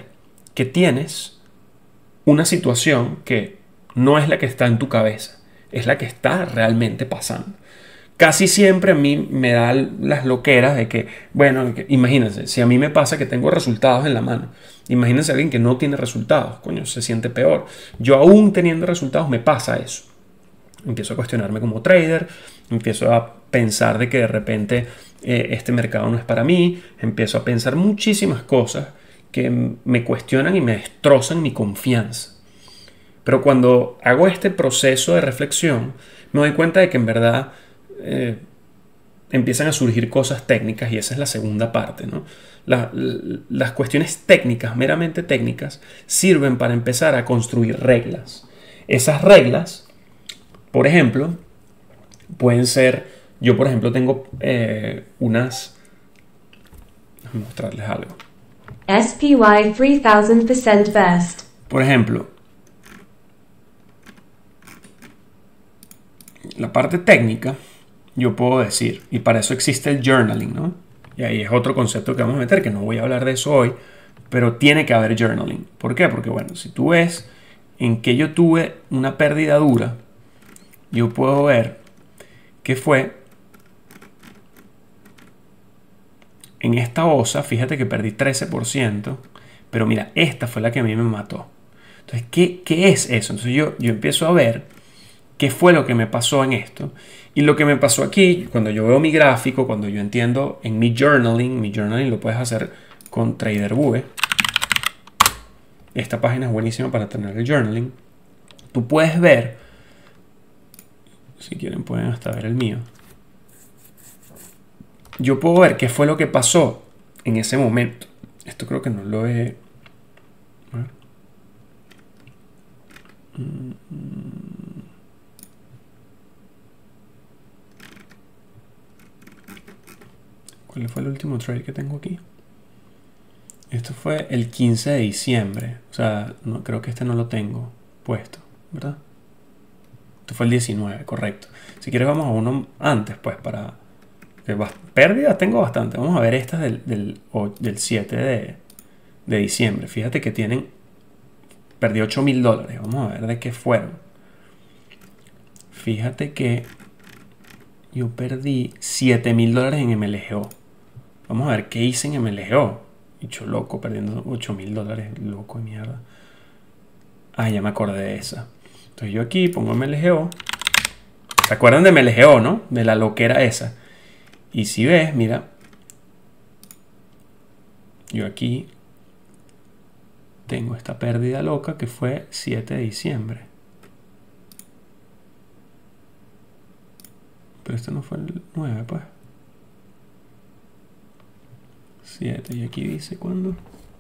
que tienes una situación que no es la que está en tu cabeza, es la que está realmente pasando. Casi siempre a mí me da las loqueras de que, bueno, imagínense, si a mí me pasa que tengo resultados en la mano, imagínense a alguien que no tiene resultados, coño, se siente peor. Yo aún teniendo resultados me pasa eso. Empiezo a cuestionarme como trader, empiezo a pensar de que de repente este mercado no es para mí, empiezo a pensar muchísimas cosas que me cuestionan y me destrozan mi confianza. Pero cuando hago este proceso de reflexión, me doy cuenta de que en verdad empiezan a surgir cosas técnicas y esa es la segunda parte, ¿no? Las cuestiones técnicas, meramente técnicas, sirven para empezar a construir reglas. Esas reglas, por ejemplo, pueden ser, yo por ejemplo tengo unas, déjame mostrarles algo. SPY 3000% best. Por ejemplo, la parte técnica, yo puedo decir, y para eso existe el journaling, ¿no? Y ahí es otro concepto que vamos a meter, que no voy a hablar de eso hoy, pero tiene que haber journaling. ¿Por qué? Porque bueno, si tú ves en que yo tuve una pérdida dura, yo puedo ver que fue en esta osa, fíjate que perdí 13%, pero mira, esta fue la que a mí me mató. Entonces, ¿qué es eso? Entonces yo empiezo a ver qué fue lo que me pasó en esto. Y lo que me pasó aquí, cuando yo veo mi gráfico, cuando yo entiendo en mi journaling lo puedes hacer con TraderVue. Esta página es buenísima para tener el journaling. Tú puedes ver, si quieren pueden hasta ver el mío. Yo puedo ver qué fue lo que pasó en ese momento. Esto creo que no lo he... ¿Cuál fue el último trade que tengo aquí? Esto fue el 15 de diciembre. O sea, no, creo que este no lo tengo puesto, ¿verdad? Esto fue el 19, correcto. Si quieres vamos a uno antes, pues, para... Pérdidas tengo bastante. Vamos a ver estas del 7 de diciembre. Fíjate que tienen... Perdí $8,000. Vamos a ver de qué fueron. Fíjate que yo perdí $7,000 en MLGO. Vamos a ver qué hice en MLGO. Dicho loco, perdiendo $8,000. Loco de mierda. Ah, ya me acordé de esa. Entonces yo aquí pongo MLGO. ¿Se acuerdan de MLGO, no? De la loquera esa. Y si ves, mira. Yo aquí tengo esta pérdida loca que fue 7 de diciembre. Pero este no fue el 9, pues. 7. Y aquí dice cuándo.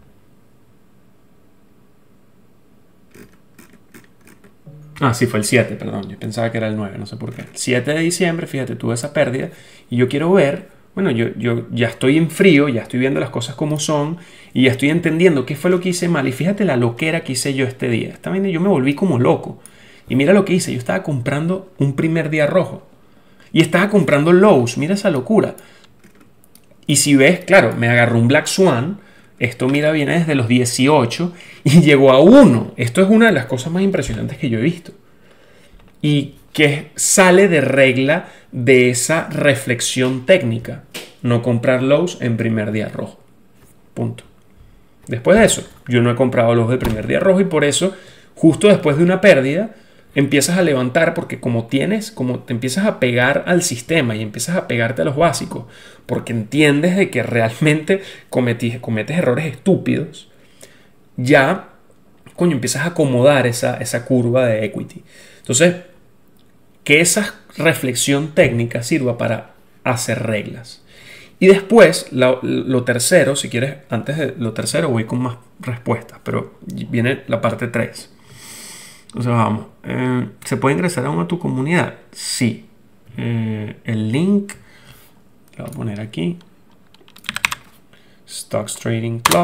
Ah, sí, fue el 7, perdón. Yo pensaba que era el 9, no sé por qué. El 7 de diciembre, fíjate, tuve esa pérdida. Y yo quiero ver, bueno, yo ya estoy en frío, ya estoy viendo las cosas como son. Y ya estoy entendiendo qué fue lo que hice mal. Y fíjate la loquera que hice yo este día. Esta vaina yo me volví como loco. Y mira lo que hice. Yo estaba comprando un primer día rojo. Y estaba comprando lows. Mira esa locura. Y si ves, claro, me agarró un Black Swan. Esto, mira, viene desde los 18 y llegó a 1. Esto es una de las cosas más impresionantes que yo he visto. Y que sale de regla de esa reflexión técnica. No comprar lows en primer día rojo. Punto. Después de eso, yo no he comprado lows de primer día rojo y por eso, justo después de una pérdida, empiezas a levantar porque como te empiezas a pegar al sistema y empiezas a pegarte a los básicos porque entiendes de que realmente cometes errores estúpidos, ya, coño, empiezas a acomodar esa curva de equity. Entonces, que esa reflexión técnica sirva para hacer reglas. Y después, lo tercero, si quieres, antes de lo tercero voy con más respuestas, pero viene la parte 3. Entonces vamos, ¿se puede ingresar aún a tu comunidad? Sí. El link lo voy a poner aquí. Stocks Trading Club.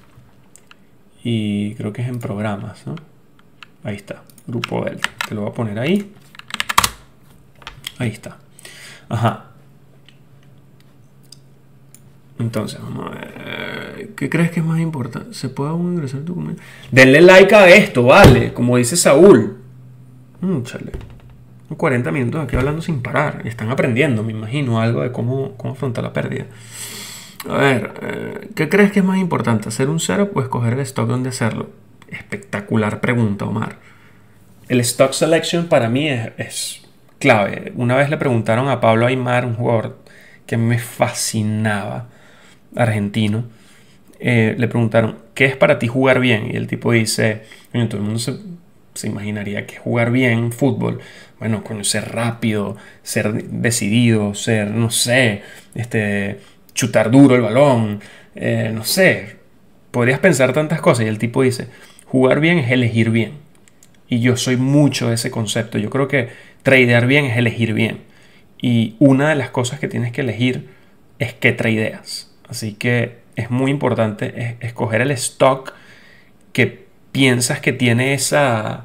Y creo que es en programas, ¿no? Ahí está, Grupo Delta. Te lo voy a poner ahí. Ahí está. Ajá. Entonces, vamos a ver. ¿Qué crees que es más importante? ¿Se puede aún ingresar tu comunidad? Denle like a esto, vale. Como dice Saúl. Chale. 40 minutos aquí hablando sin parar. Y están aprendiendo, me imagino, algo de cómo afrontar la pérdida. A ver, ¿qué crees que es más importante? ¿Hacer un setup o escoger el stock donde hacerlo? Espectacular pregunta, Omar. El stock selection para mí es clave. Una vez le preguntaron a Pablo Aimar, un jugador que me fascinaba, argentino, le preguntaron, ¿qué es para ti jugar bien? Y el tipo dice, bueno, todo el mundo se imaginaría que jugar bien fútbol, bueno, con ser rápido, ser decidido, ser, no sé, chutar duro el balón, no sé, podrías pensar tantas cosas. Y el tipo dice, jugar bien es elegir bien. Y yo soy mucho de ese concepto. Yo creo que tradear bien es elegir bien. Y una de las cosas que tienes que elegir es qué tradeas. Así que es muy importante escoger el stock que piensas que tiene esa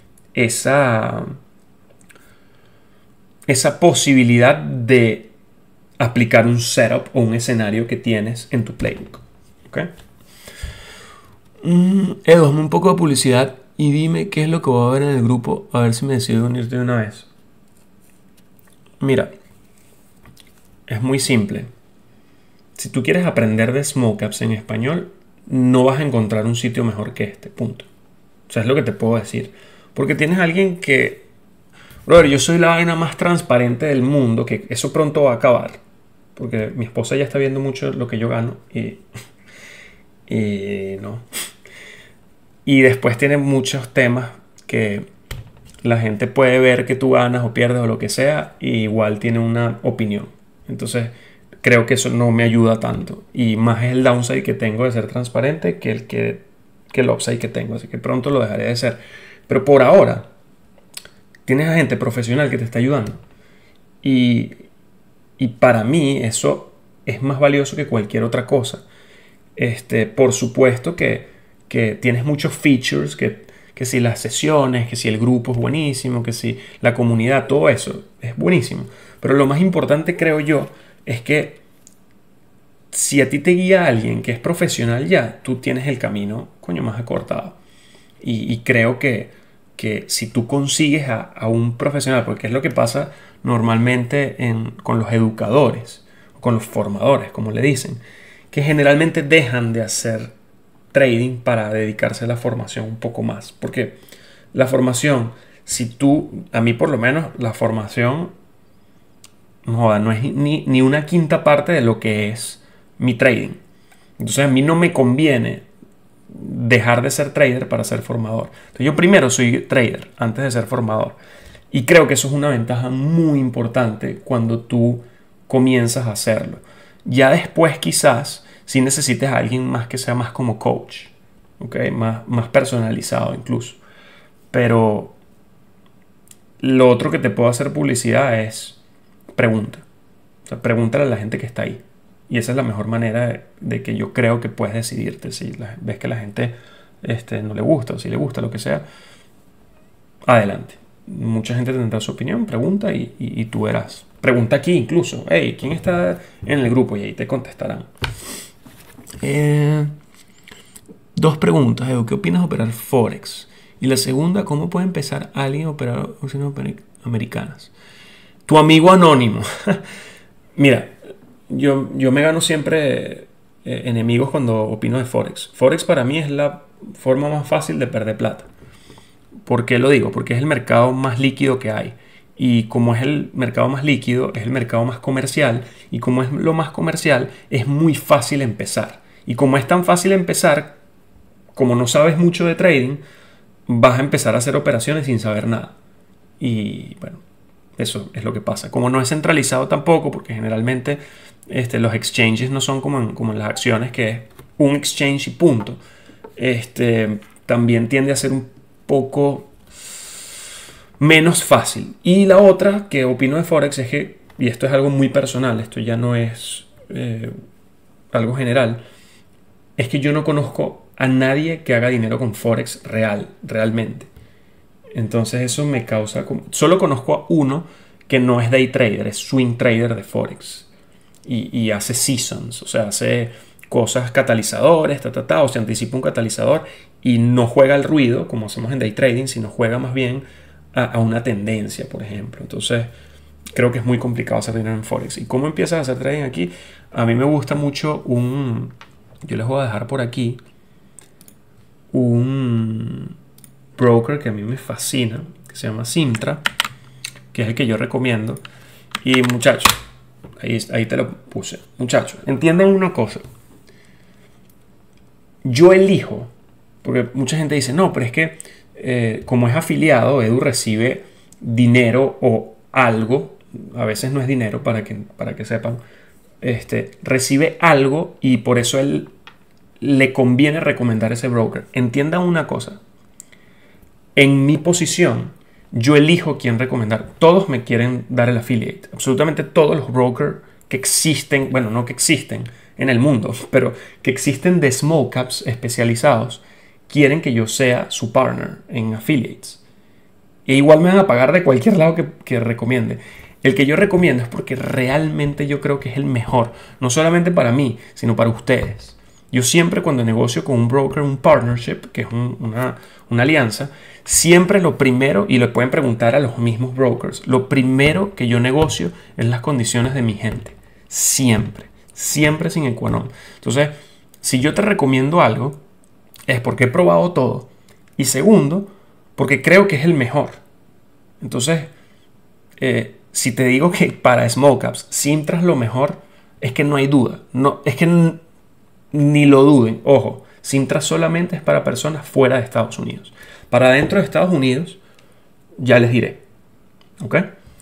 posibilidad de aplicar un setup o un escenario que tienes en tu playbook. ¿Okay? Edo, hazme un poco de publicidad y dime qué es lo que voy a ver en el grupo, a ver si me decido unirte de una vez. Mira, es muy simple. Si tú quieres aprender de smoke ups en español, no vas a encontrar un sitio mejor que este, punto. O sea, es lo que te puedo decir. Porque tienes a alguien que... Brother, yo soy la vaina más transparente del mundo, que eso pronto va a acabar. Porque mi esposa ya está viendo mucho lo que yo gano y no. Y después tiene muchos temas que la gente puede ver que tú ganas o pierdes o lo que sea, y igual tiene una opinión. Entonces, creo que eso no me ayuda tanto. Y más es el downside que tengo de ser transparente que el upside que tengo. Así que pronto lo dejaré de ser. Pero por ahora, tienes a gente profesional que te está ayudando. Y para mí eso es más valioso que cualquier otra cosa. Por supuesto que tienes muchos features, que si las sesiones, que si el grupo es buenísimo, que si la comunidad, todo eso es buenísimo. Pero lo más importante, creo yo, es que si a ti te guía alguien que es profesional ya, tú tienes el camino, coño, más acortado. Y creo que si tú consigues a un profesional, porque es lo que pasa normalmente con los educadores, con los formadores, como le dicen, que generalmente dejan de hacer trading para dedicarse a la formación un poco más. Porque la formación, a mí por lo menos, la formación no es ni una quinta parte de lo que es mi trading. Entonces a mí no me conviene dejar de ser trader para ser formador. Entonces yo primero soy trader antes de ser formador. Y creo que eso es una ventaja muy importante cuando tú comienzas a hacerlo. Ya después quizás si necesites a alguien más que sea más como coach, ¿okay? Más personalizado incluso. Pero lo otro que te puedo hacer publicidad es pregunta. O sea, pregúntale a la gente que está ahí. Y esa es la mejor manera de que yo creo que puedes decidirte. Si ves que a la gente no le gusta o si le gusta, lo que sea, adelante. Mucha gente tendrá su opinión, pregunta y tú verás. Pregunta aquí incluso. Hey, ¿quién está en el grupo? Y ahí te contestarán. 2 preguntas, Edu. ¿Qué opinas de operar Forex? Y la segunda, ¿cómo puede empezar alguien a operar opciones americanas? Tu amigo anónimo. Mira, yo me gano siempre enemigos cuando opino de Forex. Forex para mí es la forma más fácil de perder plata. ¿Por qué lo digo? Porque es el mercado más líquido que hay. Y como es el mercado más líquido, es el mercado más comercial. Y como es lo más comercial, es muy fácil empezar. Y como es tan fácil empezar, como no sabes mucho de trading, vas a empezar a hacer operaciones sin saber nada. Y bueno, eso es lo que pasa. Como no es centralizado tampoco, porque generalmente los exchanges no son como en las acciones, que es un exchange y punto. También tiende a ser un poco menos fácil. Y la otra que opino de Forex es que, y esto es algo muy personal, esto ya no es algo general, es que yo no conozco a nadie que haga dinero con Forex realmente. Entonces eso me causa... Solo conozco a uno que no es day trader, es swing trader de Forex. Y hace seasons, o sea, hace cosas, catalizadores, o se anticipa un catalizador y no juega al ruido, como hacemos en day trading, sino juega más bien a una tendencia, por ejemplo. Entonces, creo que es muy complicado hacer dinero en Forex. ¿Y cómo empiezas a hacer trading aquí? A mí me gusta mucho yo les voy a dejar por aquí un broker que a mí me fascina, que se llama Simtra, que es el que yo recomiendo. Y muchachos, ahí te lo puse. Muchachos, entiendan una cosa. Yo elijo, porque mucha gente dice, no, pero es que como es afiliado, Edu recibe dinero o algo, a veces no es dinero para que sepan, recibe algo y por eso él le conviene recomendar ese broker. Entiendan una cosa, en mi posición yo elijo quién recomendar. Todos me quieren dar el affiliate, absolutamente todos los brokers que existen, bueno, no que existen en el mundo, pero que existen de small caps especializados, quieren que yo sea su partner en affiliates. E igual me van a pagar de cualquier lado que recomiende. El que yo recomiendo es porque realmente yo creo que es el mejor, no solamente para mí, sino para ustedes. Yo siempre cuando negocio con un broker, un partnership, que es una alianza, siempre lo primero, y le pueden preguntar a los mismos brokers, lo primero que yo negocio es las condiciones de mi gente. Siempre, siempre sin equanón. Entonces, si yo te recomiendo algo, es porque he probado todo. Y segundo, porque creo que es el mejor. Entonces, si te digo que para small caps, Simtra es lo mejor, es que no hay duda. No, es que ni lo duden. Ojo, Simtra solamente es para personas fuera de Estados Unidos. Para dentro de Estados Unidos, ya les diré. ¿Ok?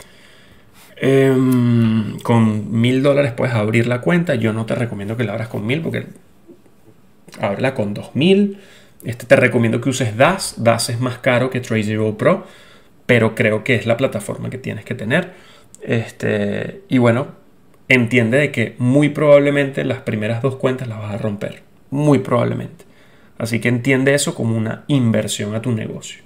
Con $1,000 puedes abrir la cuenta. Yo no te recomiendo que la abras con 1,000 porque ábrela con 2,000. Te recomiendo que uses DAS. DAS es más caro que TradeZero Pro, pero creo que es la plataforma que tienes que tener. Y bueno, entiende de que muy probablemente las primeras 2 cuentas las vas a romper. Muy probablemente. Así que entiende eso como una inversión a tu negocio.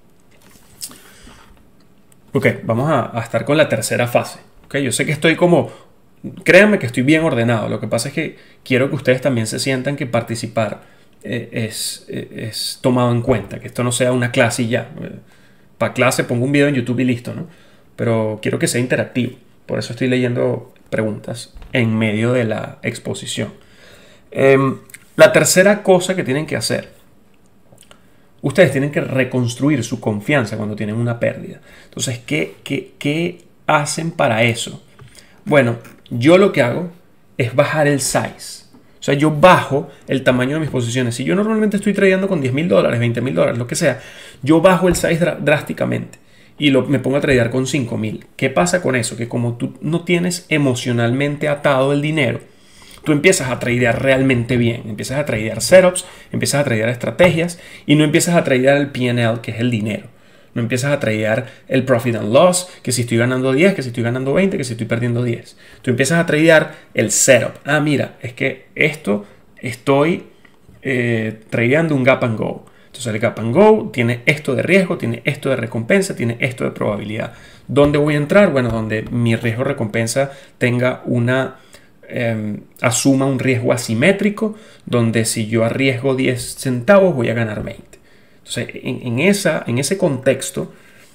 Ok, vamos a estar con la tercera fase. Okay, yo sé que estoy créanme que estoy bien ordenado. Lo que pasa es que quiero que ustedes también se sientan que participar es tomado en cuenta. Que esto no sea una clase y ya. Para clase pongo un video en YouTube y listo, ¿no? Pero quiero que sea interactivo. Por eso estoy leyendo preguntas en medio de la exposición. La tercera cosa que tienen que hacer. Ustedes tienen que reconstruir su confianza cuando tienen una pérdida. Entonces, ¿qué hacen para eso? Bueno, yo lo que hago es bajar el size. O sea, yo bajo el tamaño de mis posiciones. Si yo normalmente estoy tradeando con $10,000, $20,000, lo que sea, yo bajo el size drásticamente y me pongo a tradear con 5,000. ¿Qué pasa con eso? Que como tú no tienes emocionalmente atado el dinero, tú empiezas a tradear realmente bien. Empiezas a tradear setups, empiezas a tradear estrategias y no empiezas a tradear el P&L, que es el dinero. No empiezas a tradear el profit and loss, que si estoy ganando 10, que si estoy ganando 20, que si estoy perdiendo 10. Tú empiezas a tradear el setup. Ah, mira, es que esto estoy tradeando un gap and go. Entonces el gap and go tiene esto de riesgo, tiene esto de recompensa, tiene esto de probabilidad. ¿Dónde voy a entrar? Bueno, donde mi riesgo recompensa tenga asuma un riesgo asimétrico, donde si yo arriesgo 10 centavos voy a ganar 20. Entonces, en ese contexto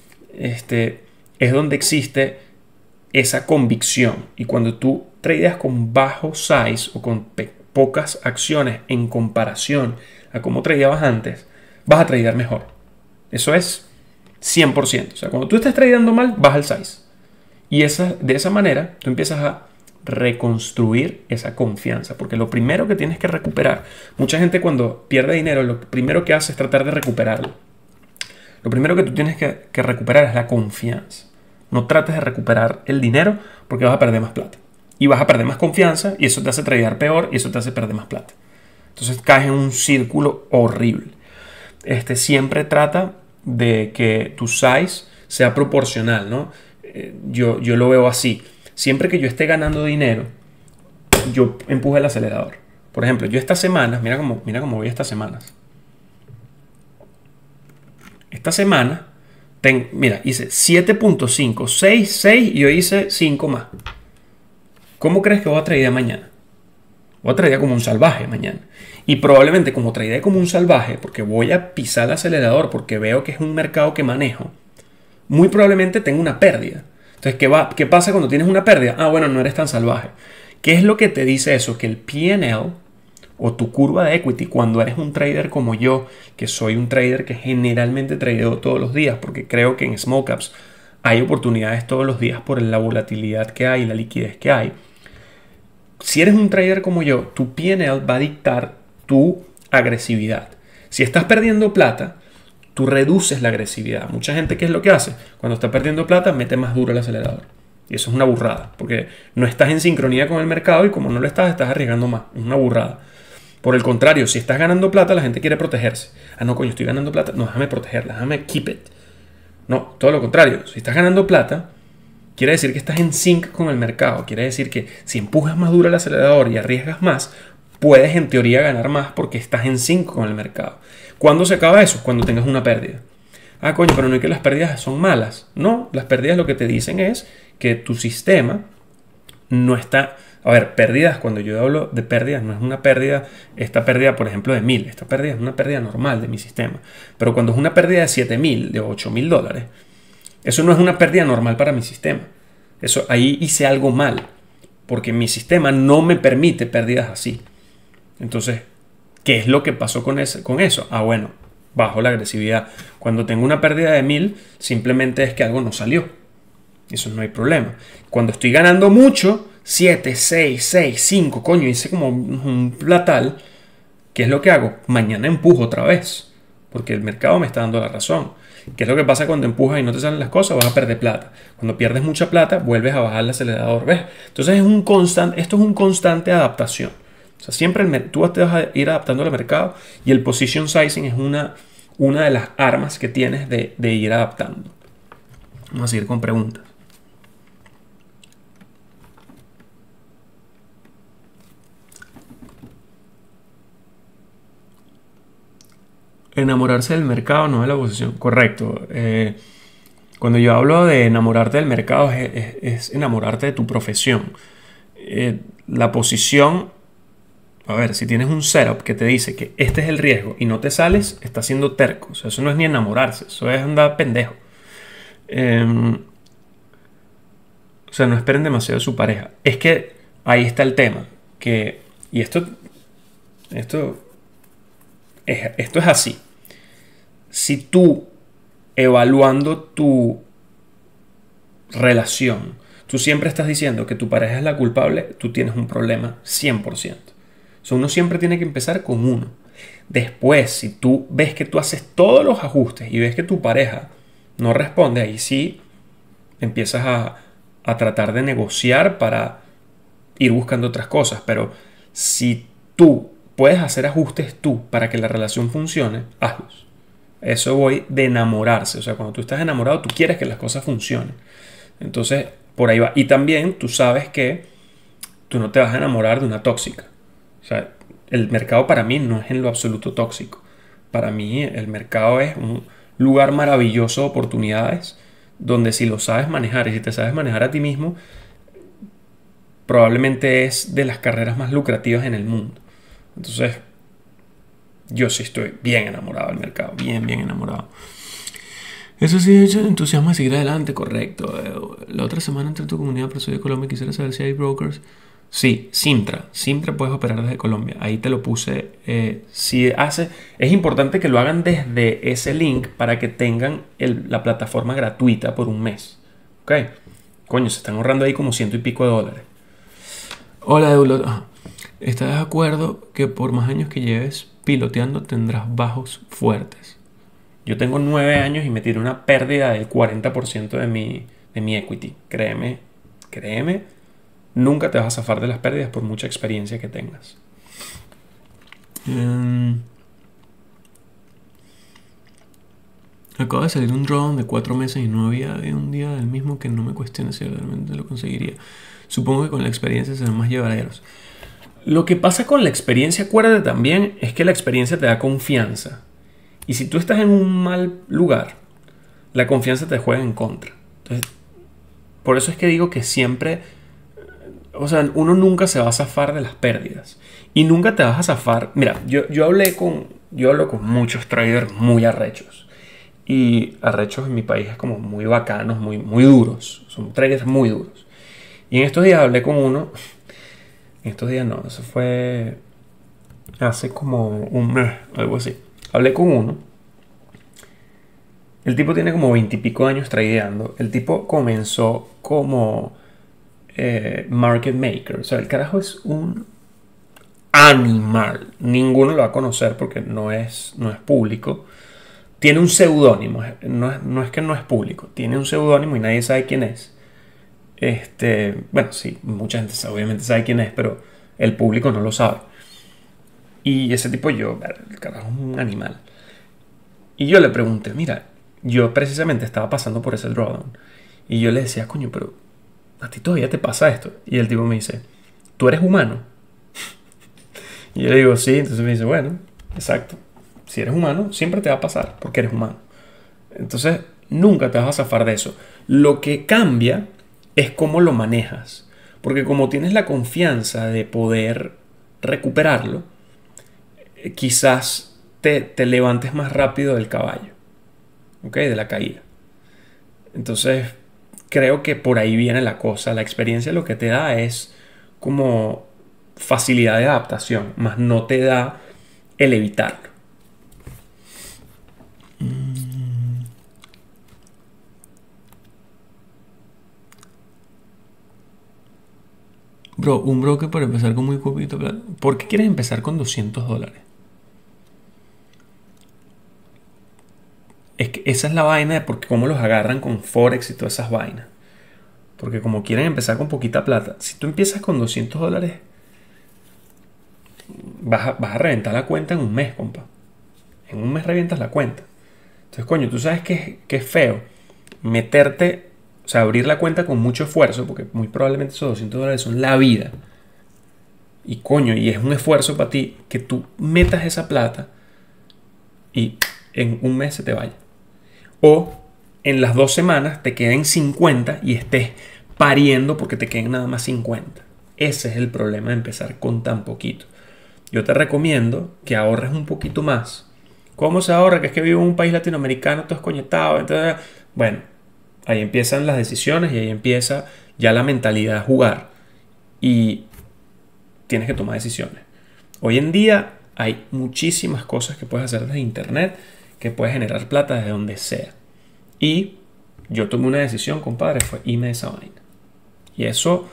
es donde existe esa convicción. Y cuando tú tradeas con bajo size o con pocas acciones en comparación a cómo tradeabas antes, vas a tradear mejor. Eso es 100%. O sea, cuando tú estás tradeando mal, baja el size. Y de esa manera, tú empiezas a reconstruir esa confianza, porque lo primero que tienes que recuperar, mucha gente cuando pierde dinero lo primero que hace es tratar de recuperarlo. Lo primero que tú tienes que recuperar es la confianza. No trates de recuperar el dinero porque vas a perder más plata y vas a perder más confianza y eso te hace tradear peor y eso te hace perder más plata. Entonces caes en un círculo horrible. Siempre trata de que tu size sea proporcional, ¿no? Yo lo veo así. Siempre que yo esté ganando dinero, yo empujo el acelerador. Por ejemplo, yo estas semanas, mira cómo voy estas semanas. Esta semana, mira, hice 7.5, 6 y yo hice 5 más. ¿Cómo crees que voy a tradear mañana? Voy a tradear como un salvaje mañana. Y probablemente como tradeé como un salvaje, porque voy a pisar el acelerador, porque veo que es un mercado que manejo, muy probablemente tenga una pérdida. Entonces, ¿qué pasa cuando tienes una pérdida? Ah, bueno, no eres tan salvaje. ¿Qué es lo que te dice eso? Que el P&L o tu curva de equity, cuando eres un trader como yo, que soy un trader que generalmente tradeo todos los días, porque creo que en small caps hay oportunidades todos los días por la volatilidad que hay y la liquidez que hay. Si eres un trader como yo, tu P&L va a dictar tu agresividad. Si estás perdiendo plata, tú reduces la agresividad. Mucha gente, ¿qué es lo que hace? Cuando está perdiendo plata, mete más duro el acelerador. Y eso es una burrada, porque no estás en sincronía con el mercado y como no lo estás arriesgando más. Es una burrada. Por el contrario, si estás ganando plata, la gente quiere protegerse. Ah, no, coño, estoy ganando plata. No, déjame protegerla, déjame keep it. No, todo lo contrario. Si estás ganando plata, quiere decir que estás en sync con el mercado. Quiere decir que si empujas más duro el acelerador y arriesgas más, puedes en teoría ganar más porque estás en sync con el mercado. ¿Cuándo se acaba eso? Cuando tengas una pérdida. Ah, coño, pero no es que las pérdidas son malas. No, las pérdidas lo que te dicen es que tu sistema no está... A ver, pérdidas, cuando yo hablo de pérdidas, no es una pérdida, esta pérdida, por ejemplo, de 1000. Esta pérdida es una pérdida normal de mi sistema. Pero cuando es una pérdida de 7000, de $8000, eso no es una pérdida normal para mi sistema. Eso, ahí hice algo mal. Porque mi sistema no me permite pérdidas así. Entonces, ¿qué es lo que pasó con eso? Ah, bueno, bajo la agresividad. Cuando tengo una pérdida de 1000, simplemente es que algo no salió. Eso no hay problema. Cuando estoy ganando mucho, 7, 6, 6, 5, coño, hice como un platal. ¿Qué es lo que hago? Mañana empujo otra vez. Porque el mercado me está dando la razón. ¿Qué es lo que pasa cuando empujas y no te salen las cosas? Vas a perder plata. Cuando pierdes mucha plata, vuelves a bajar el acelerador. ¿Ves? Entonces esto es un constante adaptación. O sea, siempre tú te vas a ir adaptando al mercado y el position sizing es una de las armas que tienes de ir adaptando. Vamos a seguir con preguntas. Enamorarse del mercado, no de la posición. Correcto. Cuando yo hablo de enamorarte del mercado es enamorarte de tu profesión. La posición, a ver, si tienes un setup que te dice que este es el riesgo y no te sales, estás siendo terco. O sea, eso no es ni enamorarse, eso es andar pendejo. O sea, no esperen demasiado de su pareja. Es que ahí está el tema. Y esto es así. Si tú, evaluando tu relación, tú siempre estás diciendo que tu pareja es la culpable, tú tienes un problema 100%. O sea, uno siempre tiene que empezar con uno. Después, si tú ves que tú haces todos los ajustes y ves que tu pareja no responde, ahí sí empiezas a tratar de negociar para ir buscando otras cosas. Pero si tú puedes hacer ajustes tú para que la relación funcione, hazlos. Eso voy de enamorarse. O sea, cuando tú estás enamorado, tú quieres que las cosas funcionen. Entonces, por ahí va. Y también tú sabes que tú no te vas a enamorar de una tóxica. O sea, el mercado para mí no es en lo absoluto tóxico. Para mí el mercado es un lugar maravilloso de oportunidades donde si lo sabes manejar y si te sabes manejar a ti mismo, probablemente es de las carreras más lucrativas en el mundo. Entonces, yo sí estoy bien enamorado del mercado, bien enamorado. Eso sí, de hecho, entusiasmo de seguir adelante, correcto. La otra semana entré en tu comunidad, pero soy de Colombia, quisiera saber si hay brokers. Sí, Sintra puedes operar desde Colombia. Ahí te lo puse. Es importante que lo hagan desde ese link para que tengan la plataforma gratuita por un mes. ¿Ok? Coño, se están ahorrando ahí como $100 y pico. Hola, Eulo. ¿Estás de acuerdo que por más años que lleves piloteando tendrás bajos fuertes? Yo tengo 9 años y me tiré una pérdida del 40% de mi equity. Créeme, nunca te vas a zafar de las pérdidas por mucha experiencia que tengas. Acabo de salir un drawdown de 4 meses y no había un día del mismo que no me cuestione si realmente lo conseguiría. Supongo que con la experiencia serán más llevaderos. Lo que pasa con la experiencia, acuérdate también, es que la experiencia te da confianza. Y si tú estás en un mal lugar, la confianza te juega en contra. Entonces, por eso es que digo que siempre, o sea, uno nunca se va a zafar de las pérdidas. Y nunca te vas a zafar. Mira, yo hablo con muchos traders muy arrechos. Y arrechos en mi país es como muy bacanos, muy, muy duros. Son traders muy duros. Y en estos días hablé con uno. En estos días no, eso fue hace como un mes, algo así. Hablé con uno. El tipo tiene como 20 y pico años tradeando. El tipo comenzó como market maker. O sea, el carajo es un animal. Ninguno lo va a conocer porque no es público. Tiene un seudónimo. No es que no es público. Tiene un seudónimo y nadie sabe quién es. Bueno, sí, mucha gente obviamente sabe quién es, pero el público no lo sabe. Y ese tipo el carajo es un animal. Y yo le pregunté, mira, yo precisamente estaba pasando por ese drawdown. Y yo le decía, coño, pero a ti todavía te pasa esto. Y el tipo me dice, ¿tú eres humano? Y yo le digo, sí. Entonces me dice, bueno, exacto. Si eres humano, siempre te va a pasar porque eres humano. Entonces, nunca te vas a zafar de eso. Lo que cambia es cómo lo manejas. Porque como tienes la confianza de poder recuperarlo, quizás te levantes más rápido del caballo. ¿Ok? De la caída. Entonces, creo que por ahí viene la cosa. La experiencia lo que te da es como facilidad de adaptación, más no te da el evitarlo. Bro, un broker para empezar con muy poquito plata. ¿Por qué quieres empezar con $200? Es que esa es la vaina de porque cómo los agarran con Forex y todas esas vainas. Porque como quieren empezar con poquita plata, si tú empiezas con $200, vas a reventar la cuenta en un mes, compa. En un mes revientas la cuenta. Entonces, coño, tú sabes que es feo meterte, o sea, abrir la cuenta con mucho esfuerzo, porque muy probablemente esos $200 son la vida. Y coño, y es un esfuerzo para ti que tú metas esa plata y en un mes se te vaya. O en las 2 semanas te queden 50 y estés pariendo porque te queden nada más 50. Ese es el problema de empezar con tan poquito. Yo te recomiendo que ahorres un poquito más. ¿Cómo se ahorra? Que es que vivo en un país latinoamericano, todo es coñetado. Entonces, bueno, ahí empiezan las decisiones y ahí empieza ya la mentalidad a jugar. Y tienes que tomar decisiones. Hoy en día hay muchísimas cosas que puedes hacer desde internet, que puedes generar plata desde donde sea. Y yo tomé una decisión, compadre, fue irme de esa vaina. Y eso,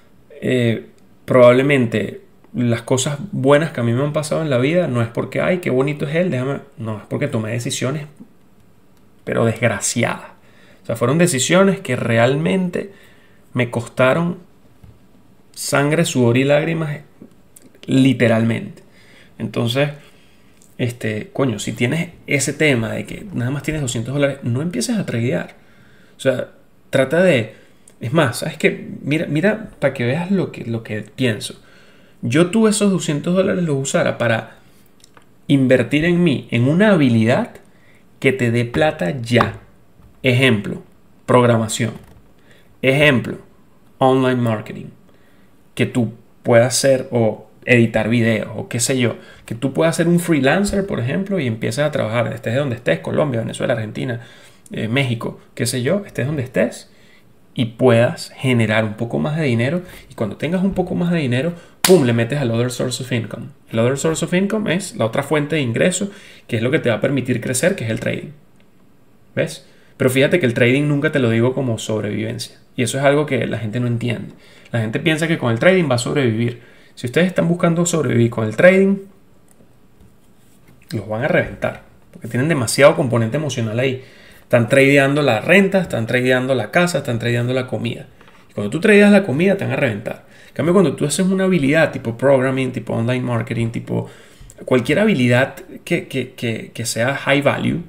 probablemente las cosas buenas que a mí me han pasado en la vida no es porque, ay, qué bonito es él, déjame. No, es porque tomé decisiones, pero desgraciadas. O sea, fueron decisiones que realmente me costaron sangre, sudor y lágrimas, literalmente. Entonces, coño, si tienes ese tema de que nada más tienes $200, no empieces a tradear. O sea, trata de... Es más, ¿sabes qué? Mira para que veas lo que pienso. Yo tuve esos $200 los usara para invertir en mí, en una habilidad que te dé plata ya. Ejemplo, programación. Ejemplo, online marketing. Que tú puedas hacer o editar videos o qué sé yo. Que tú puedas ser un freelancer, por ejemplo, y empieces a trabajar. Estés donde estés, Colombia, Venezuela, Argentina, México, qué sé yo, estés donde estés. Y puedas generar un poco más de dinero. Y cuando tengas un poco más de dinero, ¡pum!, le metes al other source of income. El other source of income es la otra fuente de ingreso, que es lo que te va a permitir crecer, que es el trading. ¿Ves? Pero fíjate que el trading nunca te lo digo como sobrevivencia. Y eso es algo que la gente no entiende. La gente piensa que con el trading va a sobrevivir. Si ustedes están buscando sobrevivir con el trading, los van a reventar. Porque tienen demasiado componente emocional ahí. Están tradeando la renta, están tradeando la casa, están tradeando la comida. Y cuando tú tradeas la comida, te van a reventar. En cambio, cuando tú haces una habilidad tipo programming, tipo online marketing, tipo cualquier habilidad que sea high value,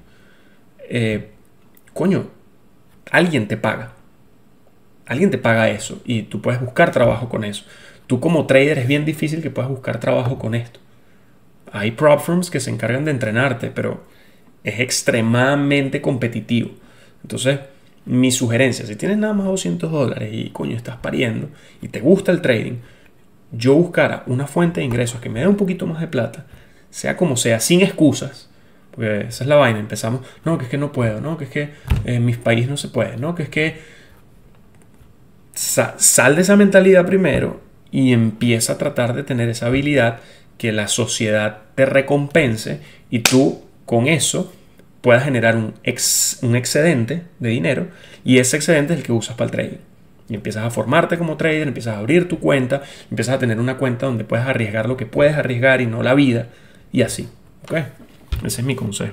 coño, alguien te paga. Alguien te paga eso y tú puedes buscar trabajo con eso. Tú como trader es bien difícil que puedas buscar trabajo con esto. Hay prop firms que se encargan de entrenarte, pero es extremadamente competitivo. Entonces, mi sugerencia, si tienes nada más $200 y coño, estás pariendo y te gusta el trading, yo buscara una fuente de ingresos que me dé un poquito más de plata, sea como sea, sin excusas, porque esa es la vaina. Empezamos, no, que es que no puedo, no, que es que en mis países no se puede, no, que es que sal de esa mentalidad primero y empieza a tratar de tener esa habilidad que la sociedad te recompense y tú con eso puedas generar un excedente de dinero, y ese excedente es el que usas para el trading. Y empiezas a formarte como trader, empiezas a abrir tu cuenta, empiezas a tener una cuenta donde puedes arriesgar lo que puedes arriesgar y no la vida, y así. ¿Ok? Ese es mi consejo.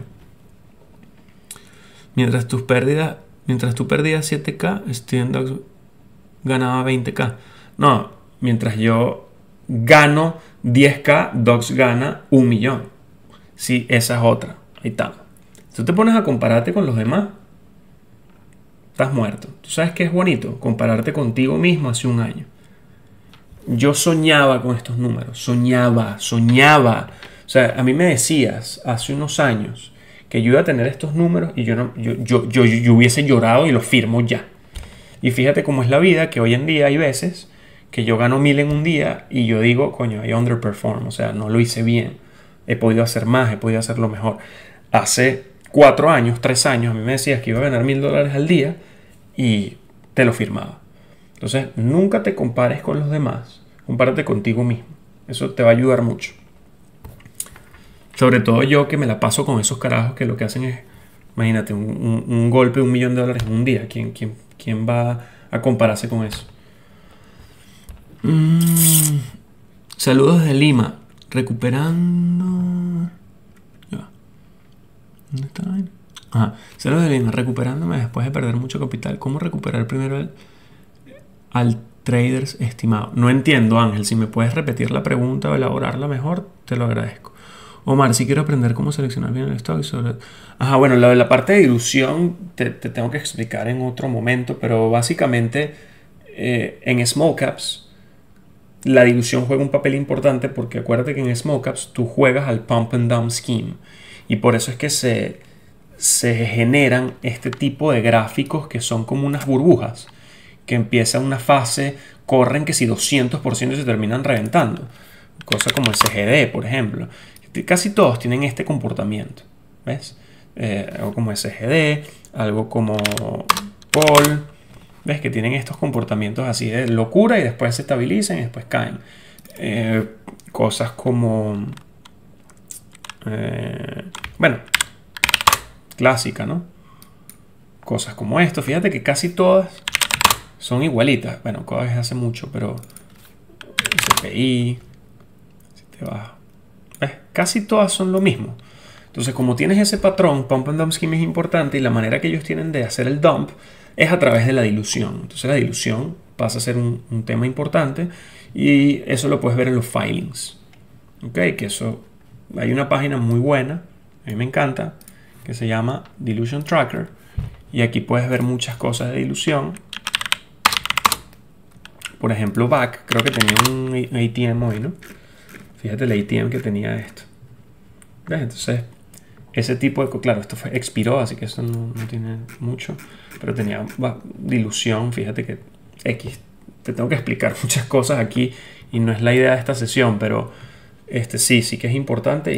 Mientras tú perdías 7K, Steven Dogs ganaba 20K. No, mientras yo gano 10K, Dogs gana 1 millón. Sí, esa es otra. Ahí está. Si tú te pones a compararte con los demás, estás muerto. ¿Tú sabes qué es bonito? Compararte contigo mismo hace un año. Yo soñaba con estos números. Soñaba. O sea, a mí me decías hace unos años que yo iba a tener estos números y yo hubiese llorado y los firmo ya. Y fíjate cómo es la vida, que hoy en día hay veces que yo gano 1000 en un día y yo digo, coño, I underperform. O sea, no lo hice bien. He podido hacer más, he podido hacerlo mejor. Hace 4 años, 3 años, a mí me decías que iba a ganar $1000 al día y te lo firmaba. Entonces, nunca te compares con los demás, compárate contigo mismo. Eso te va a ayudar mucho. Sobre todo yo, que me la paso con esos carajos que lo que hacen es, imagínate, un golpe de $1 millón en un día. ¿Quién va a compararse con eso? Saludos de Lima. Recuperando... ¿Dónde está la vaina? Ajá. Saludos de Lima. Recuperándome después de perder mucho capital. ¿Cómo recuperar primero al traders estimado? No entiendo, Ángel. Si me puedes repetir la pregunta o elaborarla mejor, te lo agradezco. Omar, si quiero aprender cómo seleccionar bien el stock. Ajá, bueno, la parte de dilución te tengo que explicar en otro momento, pero básicamente en small caps la dilución juega un papel importante, porque acuérdate que en small caps tú juegas al pump and dump scheme, y por eso es que se generan este tipo de gráficos que son como unas burbujas, que empieza una fase, corren que si 200% y se terminan reventando. Cosa como el CGD, por ejemplo. Casi todos tienen este comportamiento. ¿Ves? Algo como SGD, algo como Paul. ¿Ves? Que tienen estos comportamientos así de locura y después se estabilizan y después caen. Cosas como... bueno, clásica, ¿no? Cosas como esto. Fíjate que casi todas son igualitas. Bueno, cada vez hace mucho, pero... SPI... Si te vas... ¿Ves? Casi todas son lo mismo. Entonces, como tienes ese patrón, pump and dump scheme es importante, y la manera que ellos tienen de hacer el dump es a través de la dilución. Entonces, la dilución pasa a ser un tema importante, y eso lo puedes ver en los filings. ¿Ok? Que eso, hay una página muy buena, a mí me encanta, que se llama Dilution Tracker, y aquí puedes ver muchas cosas de dilución. Por ejemplo, BAC, creo que tenía un ATM hoy, ¿no? Fíjate el ATM que tenía esto. ¿Ves? Entonces, ese tipo de... Claro, esto expiró, así que eso no tiene mucho. Pero tenía dilución. Fíjate que X. Te tengo que explicar muchas cosas aquí y no es la idea de esta sesión, pero sí que es importante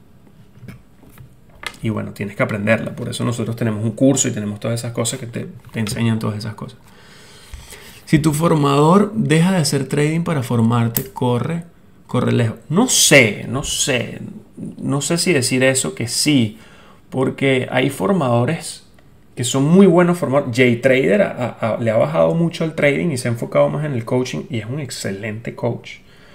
y bueno, tienes que aprenderla. Por eso nosotros tenemos un curso y tenemos todas esas cosas que te enseñan todas esas cosas. Si tu formador deja de hacer trading para formarte, corre lejos. No sé si decir eso, que sí, porque hay formadores que son muy buenos formadores. JTrader le ha bajado mucho al trading y se ha enfocado más en el coaching, y es un excelente coach.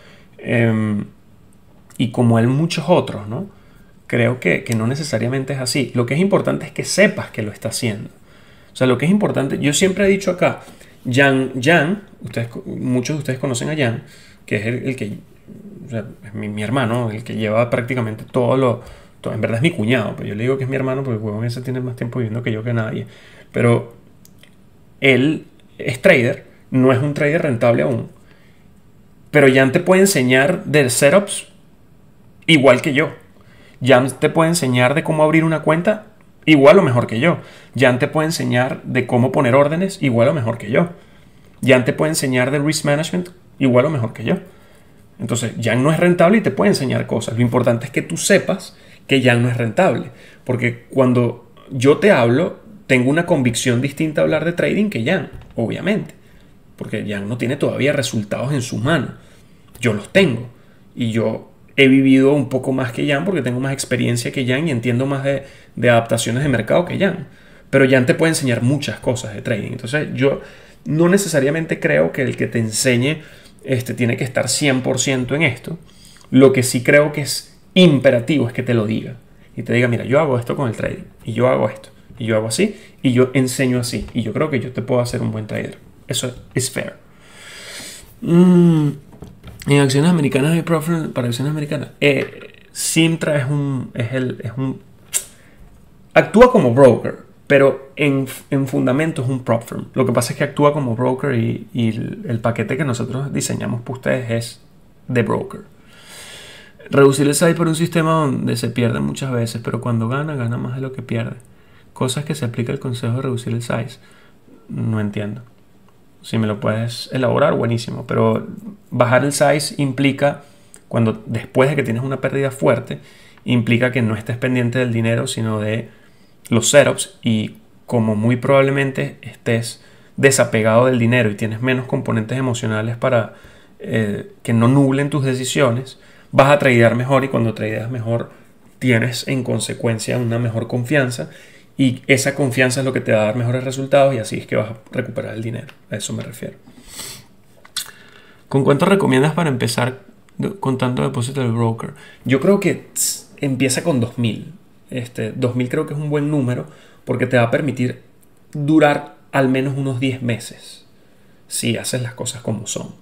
Y como él, muchos otros, ¿no? Creo que no necesariamente es así. Lo que es importante es que sepas que lo está haciendo. O sea, lo que es importante, yo siempre he dicho acá, Jan, muchos de ustedes conocen a Jan, que es el que, o sea, es mi hermano, el que lleva prácticamente todo, en verdad es mi cuñado, pero yo le digo que es mi hermano porque el huevón ese tiene más tiempo viviendo que yo, que nadie. Pero él es trader, no es un trader rentable aún, pero Jan te puede enseñar de setups igual que yo. Jan te puede enseñar de cómo abrir una cuenta igual o mejor que yo. Jan te puede enseñar de cómo poner órdenes igual o mejor que yo. Jan te puede enseñar de risk management igual o mejor que yo. Entonces, Jan no es rentable y te puede enseñar cosas. Lo importante es que tú sepas que Jan no es rentable. Porque cuando yo te hablo, tengo una convicción distinta a hablar de trading que Jan, obviamente. Porque Jan no tiene todavía resultados en sus manos. Yo los tengo. Y yo he vivido un poco más que Jan porque tengo más experiencia que Jan y entiendo más de adaptaciones de mercado que Jan. Pero Jan te puede enseñar muchas cosas de trading. Entonces, yo no necesariamente creo que el que te enseñe tiene que estar 100% en esto. Lo que sí creo que es imperativo es que te lo diga. Y te diga, mira, yo hago esto con el trading. Y yo hago esto. Y yo hago así. Y yo enseño así. Y yo creo que yo te puedo hacer un buen trader. Eso es fair. En acciones americanas hay profit para acciones americanas. Simtra es un actúa como broker, pero en fundamento es un prop firm. Lo que pasa es que actúa como broker y el paquete que nosotros diseñamos para ustedes es de broker. Reducir el size por un sistema donde se pierde muchas veces, pero cuando gana más de lo que pierde. Cosas que se aplica el consejo de reducir el size. No entiendo. Si me lo puedes elaborar, buenísimo. Pero bajar el size implica, después de que tienes una pérdida fuerte, implica que no estés pendiente del dinero, sino de los setups. Y como muy probablemente estés desapegado del dinero y tienes menos componentes emocionales para que no nublen tus decisiones, vas a tradear mejor, y cuando tradeas mejor tienes en consecuencia una mejor confianza. Y esa confianza es lo que te va a dar mejores resultados y así es que vas a recuperar el dinero. A eso me refiero. ¿Con cuánto recomiendas para empezar contando depósito del broker? Yo creo que empieza con 2000. 2000 creo que es un buen número porque te va a permitir durar al menos unos 10 meses si haces las cosas como son.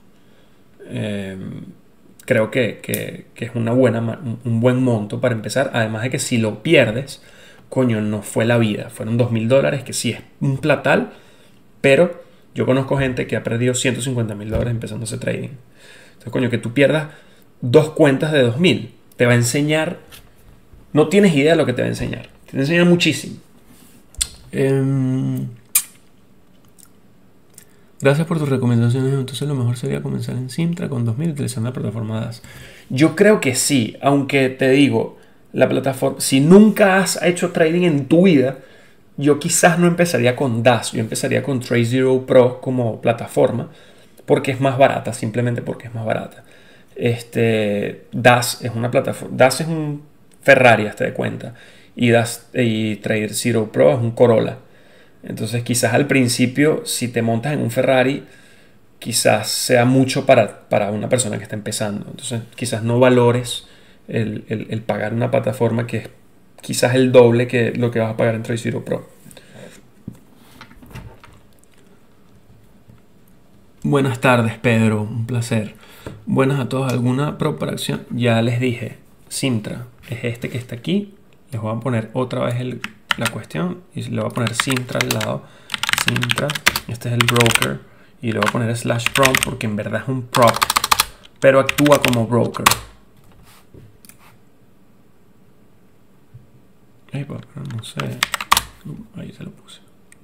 Creo que es un buen monto para empezar. Además de que si lo pierdes, coño, no fue la vida. Fueron $2000, que sí es un platal, pero yo conozco gente que ha perdido $150,000 empezando ese trading. Entonces, coño, que tú pierdas 2 cuentas de 2000, te va a enseñar. No tienes idea de lo que te va a enseñar. Te va a enseñar muchísimo. Gracias por tus recomendaciones. Entonces lo mejor sería comenzar en Simtra con 2000 utilizando la plataforma DAS. Yo creo que sí, aunque te digo, la plataforma, si nunca has hecho trading en tu vida, yo quizás no empezaría con DAS, yo empezaría con TradeZero Pro como plataforma, porque es más barata, simplemente porque es más barata. DAS es una plataforma, DAS es un Ferrari, hasta de cuenta, y TradeZero Pro es un Corolla. Entonces quizás al principio, si te montas en un Ferrari, quizás sea mucho para una persona que está empezando. Entonces quizás no valores el pagar una plataforma que es quizás el doble que lo que vas a pagar en TradeZero Pro. Buenas tardes, Pedro, un placer. Buenas a todos. ¿Alguna preparación? Ya les dije, Simtra es este que está aquí. Les voy a poner otra vez la cuestión y le voy a poner Simtra al lado. Simtra, este es el broker, y le voy a poner /prompt porque en verdad es un prop, pero actúa como broker. No sé. Ahí se lo puse.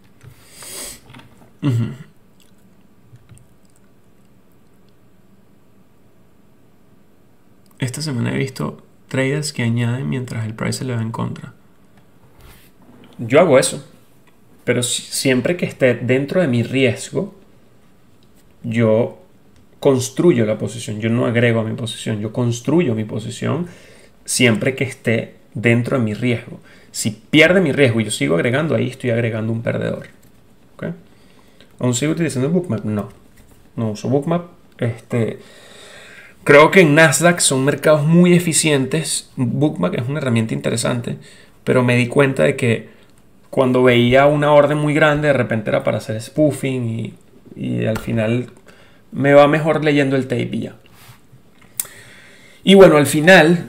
Esta semana he visto traders que añaden mientras el price se le va en contra. Yo hago eso, pero siempre que esté dentro de mi riesgo, yo construyo la posición. Yo no agrego a mi posición, yo construyo mi posición siempre que esté dentro de mi riesgo. Si pierde mi riesgo y yo sigo agregando, ahí estoy agregando un perdedor. ¿Okay? ¿Aún sigo utilizando Bookmap? No uso Bookmap. Creo que en Nasdaq son mercados muy eficientes. Bookmap es una herramienta interesante, pero me di cuenta de que cuando veía una orden muy grande, de repente era para hacer spoofing y al final me va mejor leyendo el tape y ya. Y bueno, al final,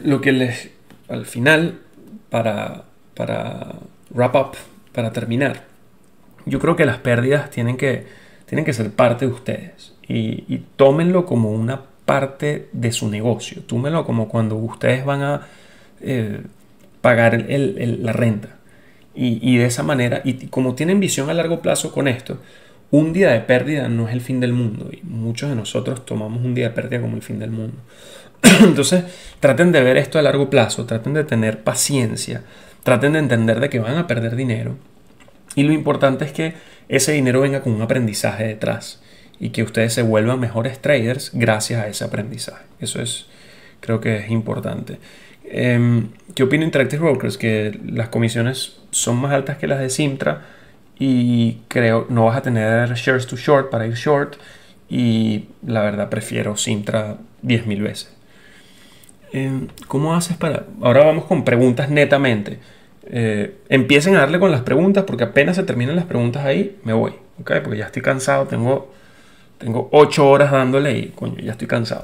para wrap up, para terminar, yo creo que las pérdidas tienen que ser parte de ustedes y tómenlo como una parte de su negocio. Tómenlo como cuando ustedes van a pagar la renta. Y de esa manera, y como tienen visión a largo plazo con esto, un día de pérdida no es el fin del mundo. Y muchos de nosotros tomamos un día de pérdida como el fin del mundo. Entonces, traten de ver esto a largo plazo, traten de tener paciencia, traten de entender de que van a perder dinero. Y lo importante es que ese dinero venga con un aprendizaje detrás y que ustedes se vuelvan mejores traders gracias a ese aprendizaje. Eso es, creo que es importante. ¿Qué opina Interactive Brokers? Que las comisiones son más altas que las de Simtra y creo no vas a tener shares to short para ir short, y la verdad prefiero Simtra 10.000 veces. ¿Cómo haces para...? Ahora vamos con preguntas netamente. Empiecen a darle con las preguntas, porque apenas se terminan las preguntas ahí, me voy, ¿ok? Porque ya estoy cansado, tengo 8 horas dándole y coño, ya estoy cansado.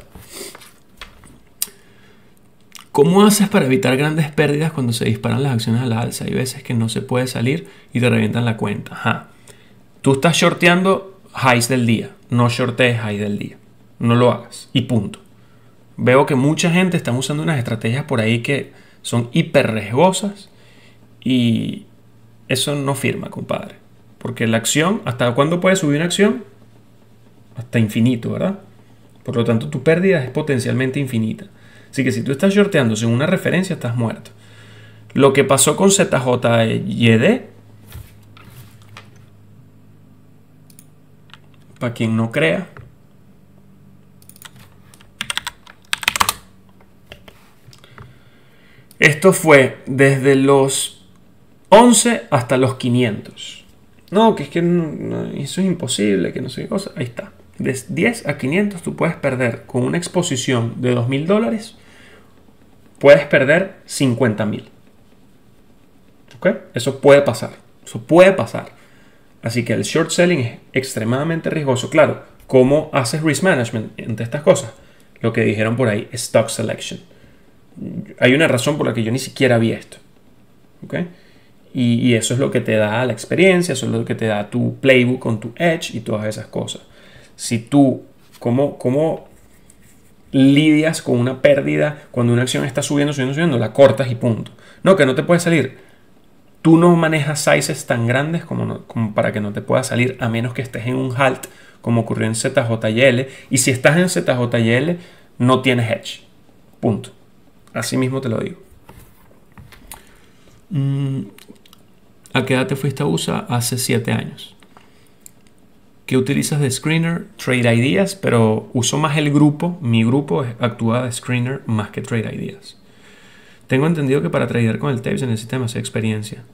¿Cómo haces para evitar grandes pérdidas cuando se disparan las acciones a la alza? Hay veces que no se puede salir y te revientan la cuenta. Ajá. Tú estás shorteando highs del día, no shortees highs del día, no lo hagas y punto. Veo que mucha gente está usando unas estrategias por ahí que son hiper riesgosas y eso no firma, compadre. Porque la acción, ¿hasta cuándo puede subir una acción? Hasta infinito, ¿verdad? Por lo tanto, tu pérdida es potencialmente infinita. Así que si tú estás shorteando sin una referencia, estás muerto. Lo que pasó con ZJYD, para quien no crea, esto fue desde los 11 hasta los 500. No, que es que no, eso es imposible, que no sé qué cosa. Ahí está. De 10 a 500 tú puedes perder con una exposición de $2.000. Puedes perder 50.000. ¿Ok? Eso puede pasar. Eso puede pasar. Así que el short selling es extremadamente riesgoso. Claro, ¿cómo haces risk management entre estas cosas? Lo que dijeron por ahí, stock selection. Hay una razón por la que yo ni siquiera vi esto. ¿Ok? Y eso es lo que te da la experiencia, eso es lo que te da tu playbook con tu edge y todas esas cosas. Si tú, ¿cómo lidias con una pérdida cuando una acción está subiendo, la cortas y punto? No, que no te puede salir. Tú no manejas sizes tan grandes como para que no te pueda salir, a menos que estés en un halt, como ocurrió en ZJL. Y si estás en ZJL, no tienes hedge. Punto. Así mismo te lo digo. ¿A qué edad te fuiste a USA? Hace 7 años. ¿Qué utilizas de screener? Trade Ideas, pero uso más el grupo. Mi grupo actúa de screener más que Trade Ideas. Tengo entendido que para tradear con el tape se necesita demasiada experiencia.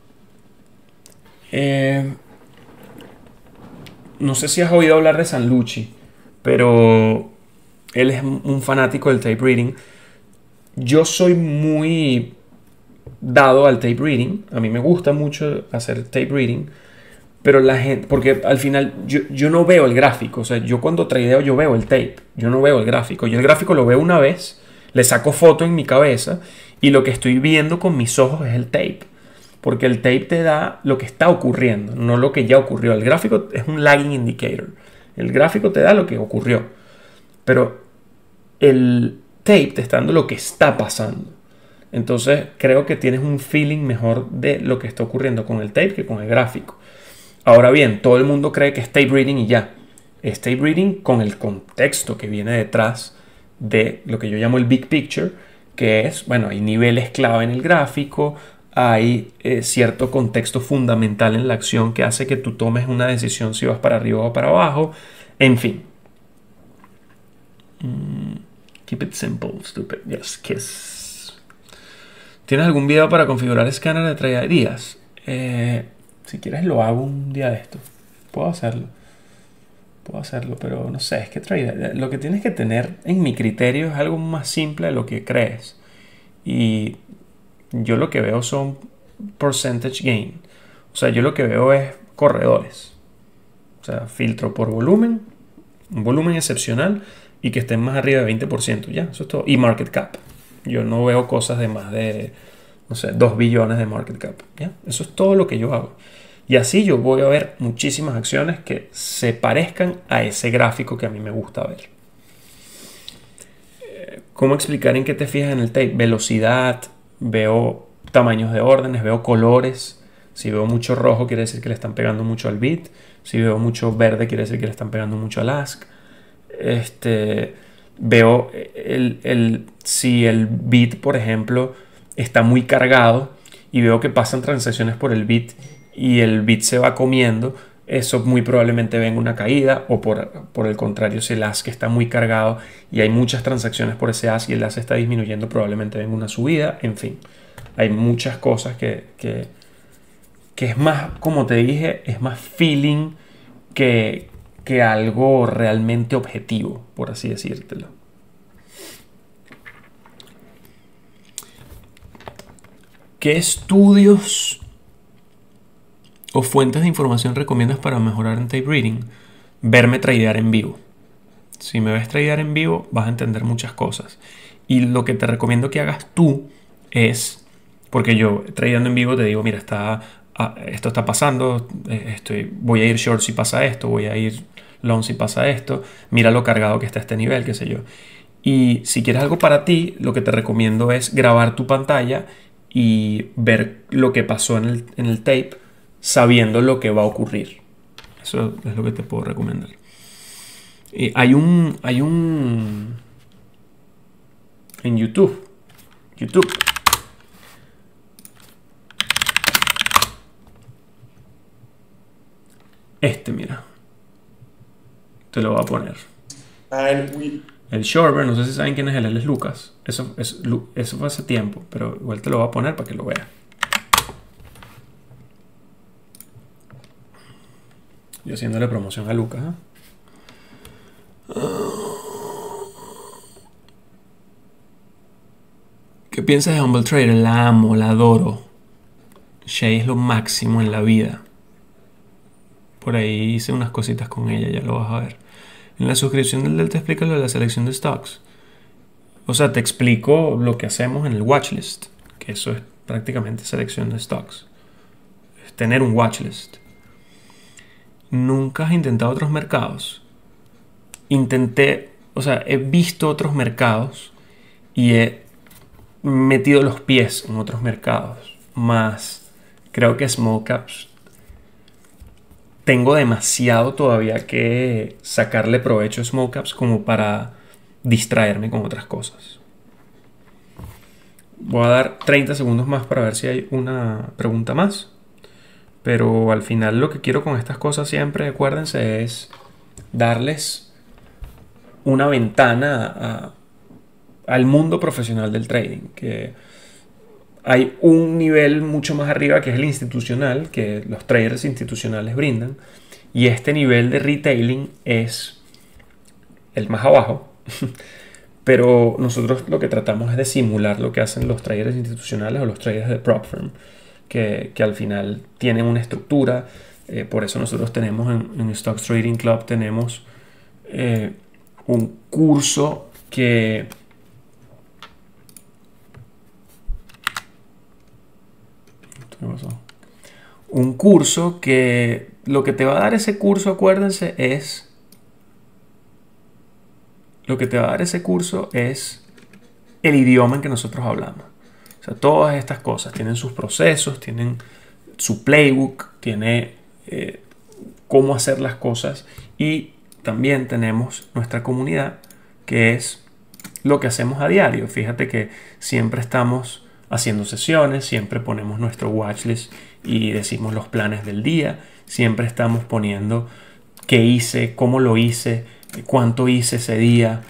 No sé si has oído hablar de Sanlucci, pero él es un fanático del tape reading. Yo soy muy dado al tape reading. A mí me gusta mucho hacer tape reading. Pero la gente, porque al final yo no veo el gráfico. O sea, yo cuando tradeo yo veo el tape. Yo no veo el gráfico. Yo el gráfico lo veo una vez, le saco foto en mi cabeza y lo que estoy viendo con mis ojos es el tape. Porque el tape te da lo que está ocurriendo, no lo que ya ocurrió. El gráfico es un lagging indicator. El gráfico te da lo que ocurrió. Pero el tape te está dando lo que está pasando. Entonces creo que tienes un feeling mejor de lo que está ocurriendo con el tape que con el gráfico. Ahora bien, todo el mundo cree que es tape reading y ya. Es tape reading con el contexto que viene detrás de lo que yo llamo el big picture, que es, bueno, hay niveles clave en el gráfico, hay cierto contexto fundamental en la acción que hace que tú tomes una decisión si vas para arriba o para abajo, en fin. Keep it simple, stupid. Yes, kiss. ¿Tienes algún video para configurar escáner de Trade Ideas? Si quieres lo hago un día de esto. Puedo hacerlo, pero no sé, es que lo que tienes que tener en mi criterio es algo más simple de lo que crees. Y yo lo que veo son percentage gain. O sea, yo lo que veo es corredores. O sea, filtro por volumen, un volumen excepcional y que estén más arriba de 20%. Ya, eso es todo. Y market cap. Yo no veo cosas de más de, no sé, 2 billones de market cap. ¿Ya? Eso es todo lo que yo hago. Y así yo voy a ver muchísimas acciones que se parezcan a ese gráfico que a mí me gusta ver. ¿Cómo explicar en qué te fijas en el tape? Velocidad, veo tamaños de órdenes, veo colores. Si veo mucho rojo, quiere decir que le están pegando mucho al beat. Si veo mucho verde, quiere decir que le están pegando mucho al ask. Veo si el beat, por ejemplo, está muy cargado y veo que pasan transacciones por el beat y el beat se va comiendo, eso muy probablemente venga una caída, o por el contrario, si el ask está muy cargado y hay muchas transacciones por ese ask y el ask está disminuyendo, probablemente venga una subida. En fin, hay muchas cosas que es más, como te dije, es más feeling que algo realmente objetivo, por así decírtelo. ¿Qué estudios o fuentes de información recomiendas para mejorar en tape reading? Verme tradear en vivo. Si me ves tradear en vivo, vas a entender muchas cosas. Y lo que te recomiendo que hagas tú es, porque yo tradeando en vivo te digo, mira, esto está pasando, voy a ir short si pasa esto, voy a ir long si pasa esto, mira lo cargado que está este nivel, qué sé yo. Y si quieres algo para ti, lo que te recomiendo es grabar tu pantalla y ver lo que pasó en el tape, sabiendo lo que va a ocurrir. Eso es lo que te puedo recomendar. Hay un en YouTube. Mira. Te lo voy a poner. El Shorber, no sé si saben quién es él es Lucas. Eso fue hace tiempo, pero igual te lo voy a poner para que lo veas. Yo haciéndole promoción a Lucas, ¿eh? ¿Qué piensas de Humble Trader? La amo, la adoro. Shay es lo máximo en la vida. Por ahí hice unas cositas con ella, ya lo vas a ver. En la suscripción del Delta explica lo de la selección de stocks. O sea, te explico lo que hacemos en el watchlist, que eso es prácticamente selección de stocks. Es tener un watchlist. ¿Nunca has intentado otros mercados? He visto otros mercados y he metido los pies en otros mercados. Más, creo que small caps tengo demasiado todavía que sacarle provecho a small caps como para distraerme con otras cosas. Voy a dar 30 segundos más para ver si hay una pregunta más. Pero al final lo que quiero con estas cosas siempre, acuérdense, es darles una ventana al mundo profesional del trading. Que hay un nivel mucho más arriba que es el institucional, que los traders institucionales brindan. Y este nivel de retailing es el más abajo. Pero nosotros lo que tratamos es de simular lo que hacen los traders institucionales o los traders de prop firm. Que al final tienen una estructura. Por eso nosotros tenemos en Stocks Trading Club tenemos un curso que lo que te va a dar ese curso, acuérdense, es el idioma en que nosotros hablamos. O sea, todas estas cosas tienen sus procesos, tienen su playbook, tiene cómo hacer las cosas, y también tenemos nuestra comunidad, que es lo que hacemos a diario. Fíjate que siempre estamos haciendo sesiones, siempre ponemos nuestro watchlist y decimos los planes del día, siempre estamos poniendo qué hice, cómo lo hice, cuánto hice ese día,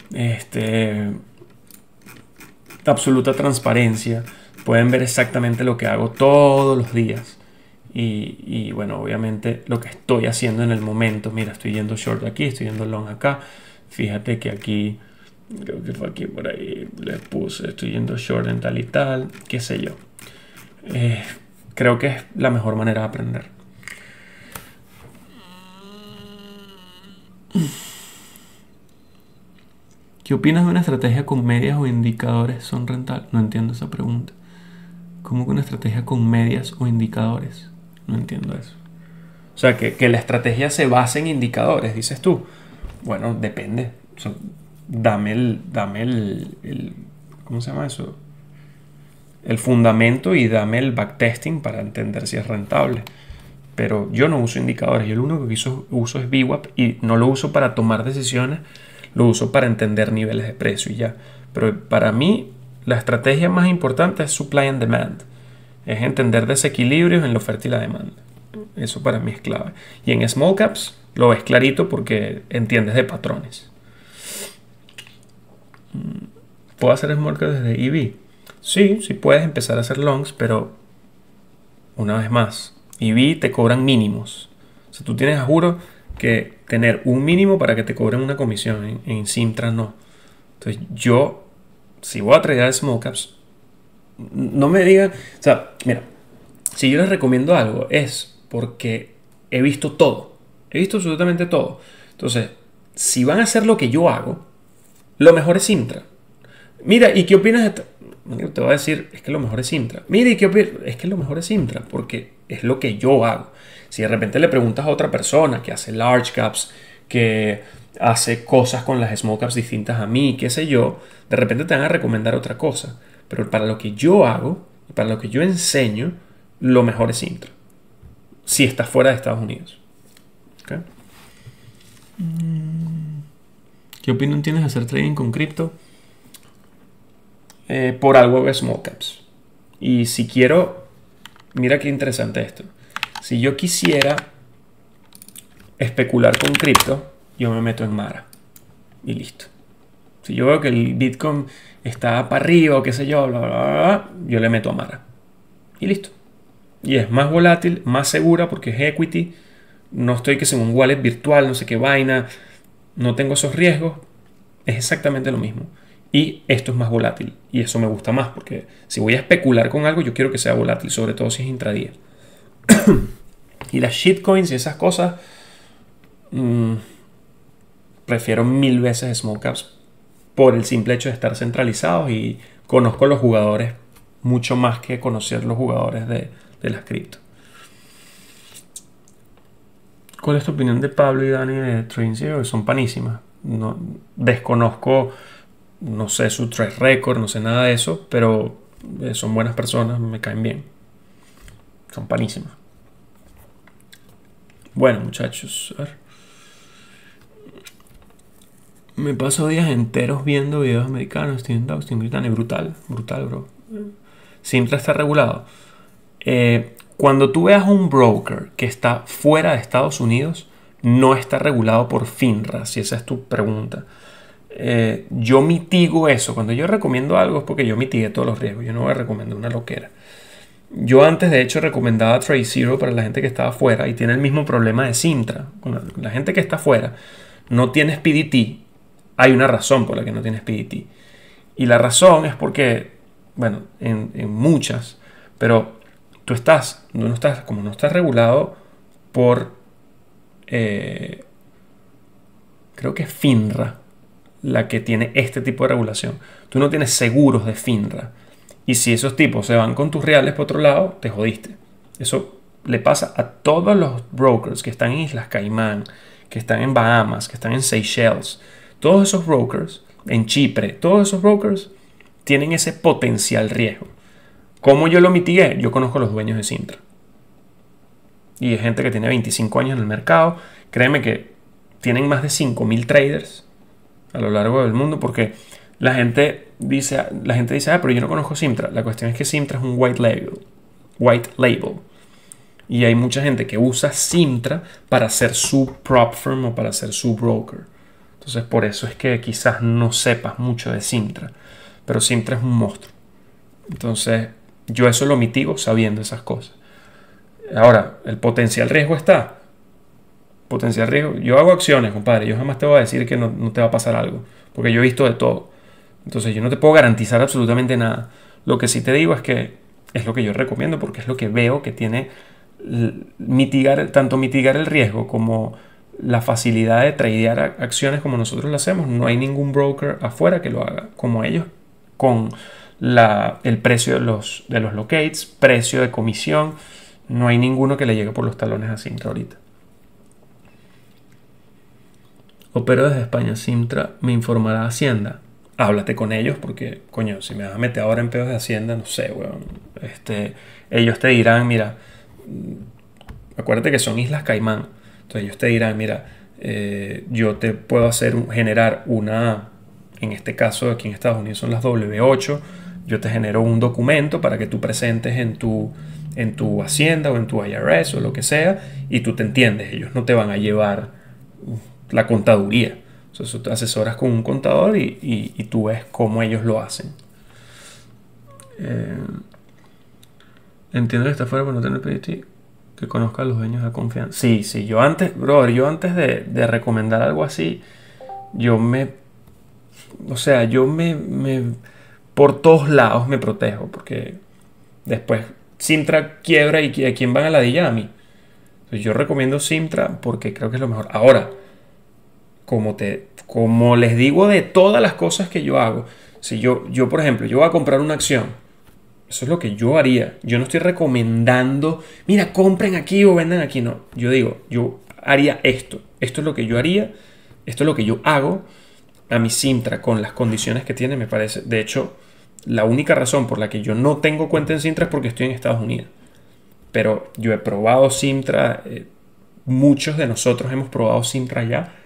absoluta transparencia. Pueden ver exactamente lo que hago todos los días. Y bueno, obviamente lo que estoy haciendo en el momento. Mira, estoy yendo short aquí, estoy yendo long acá. Fíjate que aquí, creo que fue aquí por ahí, le puse, estoy yendo short en tal y tal, qué sé yo. Creo que es la mejor manera de aprender. ¿Qué opinas de una estrategia con medias o indicadores son rentables? No entiendo esa pregunta. ¿Cómo que una estrategia con medias o indicadores? No entiendo eso. O sea, que la estrategia se base en indicadores, dices tú. Bueno, depende. O sea, dame el ¿cómo se llama eso? el fundamento y dame el backtesting para entender si es rentable. Pero yo no uso indicadores, yo lo único que uso es VWAP y no lo uso para tomar decisiones, lo uso para entender niveles de precio y ya. Pero para mí la estrategia más importante es supply and demand, es entender desequilibrios en la oferta y la demanda. Eso para mí es clave. Y en small caps lo ves clarito porque entiendes de patrones. ¿Puedo hacer small caps desde EV? Sí, sí puedes empezar a hacer longs, pero una vez más, EV te cobran mínimos. O sea, tú tienes, juro, que tener un mínimo para que te cobren una comisión. En Simtra no. Entonces yo, si voy a tradear small caps, no me digan, o sea, mira, si yo les recomiendo algo es porque he visto todo, he visto absolutamente todo. Entonces, si van a hacer lo que yo hago, lo mejor es Simtra. Mira, ¿y qué opinas de esto? Te voy a decir, es que lo mejor es Simtra. Mira, ¿y qué opinas? Es que lo mejor es Simtra, porque es lo que yo hago. Si de repente le preguntas a otra persona que hace large caps, que hace cosas con las small caps distintas a mí, qué sé yo, de repente te van a recomendar otra cosa. Pero para lo que yo hago, para lo que yo enseño, lo mejor es Simtra. Si estás fuera de Estados Unidos. ¿Okay? ¿Qué opinión tienes de hacer trading con cripto? Por algo de small caps. Y si quiero, mira qué interesante esto. Si yo quisiera especular con cripto, yo me meto en Mara. Y listo. Si yo veo que el Bitcoin está para arriba o qué sé yo, bla, bla, bla, yo le meto a Mara. Y listo. Y es más volátil, más segura porque es equity. No estoy que sea un wallet virtual, no sé qué vaina. No tengo esos riesgos. Es exactamente lo mismo. Y esto es más volátil. Y eso me gusta más porque si voy a especular con algo, yo quiero que sea volátil, sobre todo si es intradía. Y las shitcoins y esas cosas, prefiero 1000 veces small caps por el simple hecho de estar centralizados y conozco los jugadores mucho más que conocer los jugadores de las cripto. ¿Cuál es tu opinión de Pablo y Dani de Trading Zero? Son panísimas. No, desconozco, no sé su track record, no sé nada de eso, pero son buenas personas, me caen bien. Son panísimas. Bueno, muchachos, a ver. Me paso días enteros viendo videos americanos, Steven Dawes, Tim Britannia, brutal, brutal, bro. Simtra está regulado. Cuando tú veas un broker que está fuera de Estados Unidos, no está regulado por FINRA, si esa es tu pregunta. Yo mitigo eso. Cuando yo recomiendo algo es porque yo mitigué todos los riesgos. Yo no voy a recomendar una loquera. Yo antes, de hecho, recomendaba Trade Zero para la gente que estaba fuera y tiene el mismo problema de Simtra. Con la gente que está fuera no tienes PDT. Hay una razón por la que no tienes PDT. Y la razón es porque, bueno, en muchas, pero tú como no estás regulado por, creo que es FINRA la que tiene este tipo de regulación. Tú no tienes seguros de FINRA. Y si esos tipos se van con tus reales por otro lado, te jodiste. Eso le pasa a todos los brokers que están en Islas Caimán, que están en Bahamas, que están en Seychelles. Todos esos brokers, en Chipre, todos esos brokers tienen ese potencial riesgo. ¿Cómo yo lo mitigué? Yo conozco a los dueños de Simtra. Y es gente que tiene 25 años en el mercado. Créeme que tienen más de 5.000 traders a lo largo del mundo porque la gente dice, pero yo no conozco Simtra. La cuestión es que Simtra es un white label. Y hay mucha gente que usa Simtra para hacer su prop firm o para hacer su broker. Entonces por eso es que quizás no sepas mucho de Simtra. Pero Simtra es un monstruo. Entonces yo eso lo mitigo sabiendo esas cosas. Ahora, el potencial riesgo está. Potencial riesgo. Yo hago acciones, compadre. Yo jamás te voy a decir que no te va a pasar algo. Porque yo he visto de todo. Entonces yo no te puedo garantizar absolutamente nada. Lo que sí te digo es que es lo que yo recomiendo porque es lo que veo que tiene tanto mitigar el riesgo como la facilidad de tradear acciones como nosotros lo hacemos. No hay ningún broker afuera que lo haga como ellos con el precio de los locates, precio de comisión. No hay ninguno que le llegue por los talones a Simtra ahorita. Opero desde España. Simtra me informará Hacienda. háblate con ellos porque, coño, si me vas a meter ahora en pedos de Hacienda, no sé, weón. Ellos te dirán, mira, acuérdate que son Islas Caimán. Entonces ellos te dirán, mira, yo te puedo generar una, en este caso aquí en Estados Unidos son las W8, yo te genero un documento para que tú presentes en tu Hacienda o en tu IRS o lo que sea, y tú te entiendes, ellos no te van a llevar la contaduría. Entonces te asesoras con un contador y tú ves cómo ellos lo hacen. Entiendo que está fuera por no tener PhD, que conozca a los dueños de confianza. Sí, yo antes de recomendar algo así, por todos lados me protejo, porque después Simtra quiebra y ¿a quién van a ladillar? A mí. Entonces yo recomiendo Simtra porque creo que es lo mejor. Ahora, como les digo de todas las cosas que yo hago, si yo por ejemplo, yo voy a comprar una acción, eso es lo que yo haría. Yo no estoy recomendando, mira, compren aquí o vendan aquí, no. Yo digo, yo haría esto. Esto es lo que yo haría, esto es lo que yo hago. A mi Simtra, con las condiciones que tiene, me parece. De hecho, la única razón por la que yo no tengo cuenta en Simtra es porque estoy en Estados Unidos. Pero yo he probado Simtra, muchos de nosotros hemos probado Simtra ya.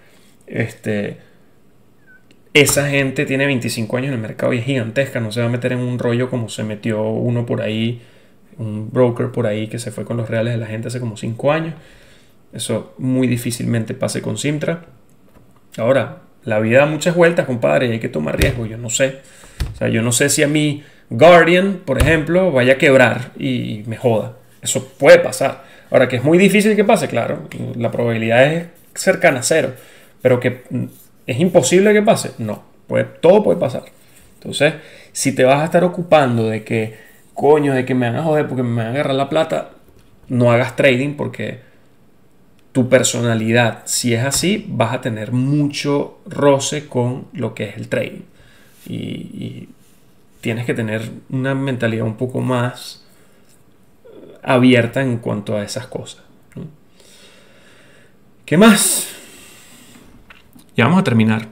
Esa gente tiene 25 años en el mercado y es gigantesca, no se va a meter en un rollo como se metió uno por ahí, un broker por ahí que se fue con los reales de la gente hace como 5 años. Eso muy difícilmente pase con Simtra. Ahora, la vida da muchas vueltas, compadre, y hay que tomar riesgo, yo no sé. O sea, yo no sé si a mí Guardian, por ejemplo, vaya a quebrar y me joda. Eso puede pasar. Ahora, que es muy difícil que pase, claro, la probabilidad es cercana a cero, pero que es imposible que pase, no, todo puede pasar. Entonces, si te vas a estar ocupando de que, coño, de que me van a joder porque me van a agarrar la plata, no hagas trading porque tu personalidad, si es así, vas a tener mucho roce con lo que es el trading. Y tienes que tener una mentalidad un poco más abierta en cuanto a esas cosas, ¿no? ¿Qué más? Ya vamos a terminar.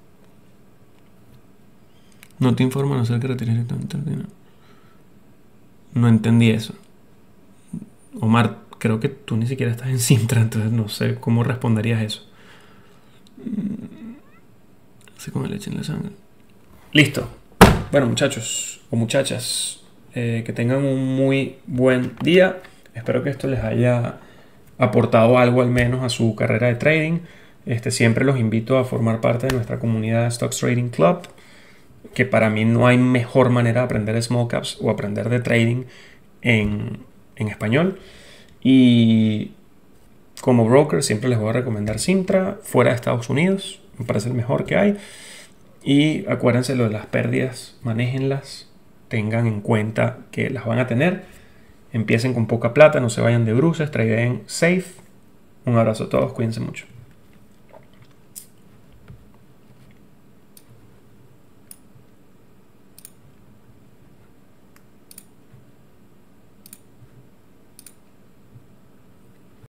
No te informan acerca de retirar tanto dinero. No entendí eso. Omar, creo que tú ni siquiera estás en Sintra, entonces no sé cómo responderías eso. Así como leche en la sangre. Listo. Bueno, muchachos o muchachas, que tengan un muy buen día. Espero que esto les haya aportado algo al menos a su carrera de trading. Siempre los invito a formar parte de nuestra comunidad Stocks Trading Club, que para mí no hay mejor manera de aprender small caps o aprender de trading en español. Y como broker siempre les voy a recomendar Simtra fuera de Estados Unidos, me parece el mejor que hay. Y acuérdense lo de las pérdidas, manéjenlas, tengan en cuenta que las van a tener. Empiecen con poca plata, no se vayan de bruces, traden safe. Un abrazo a todos, cuídense mucho.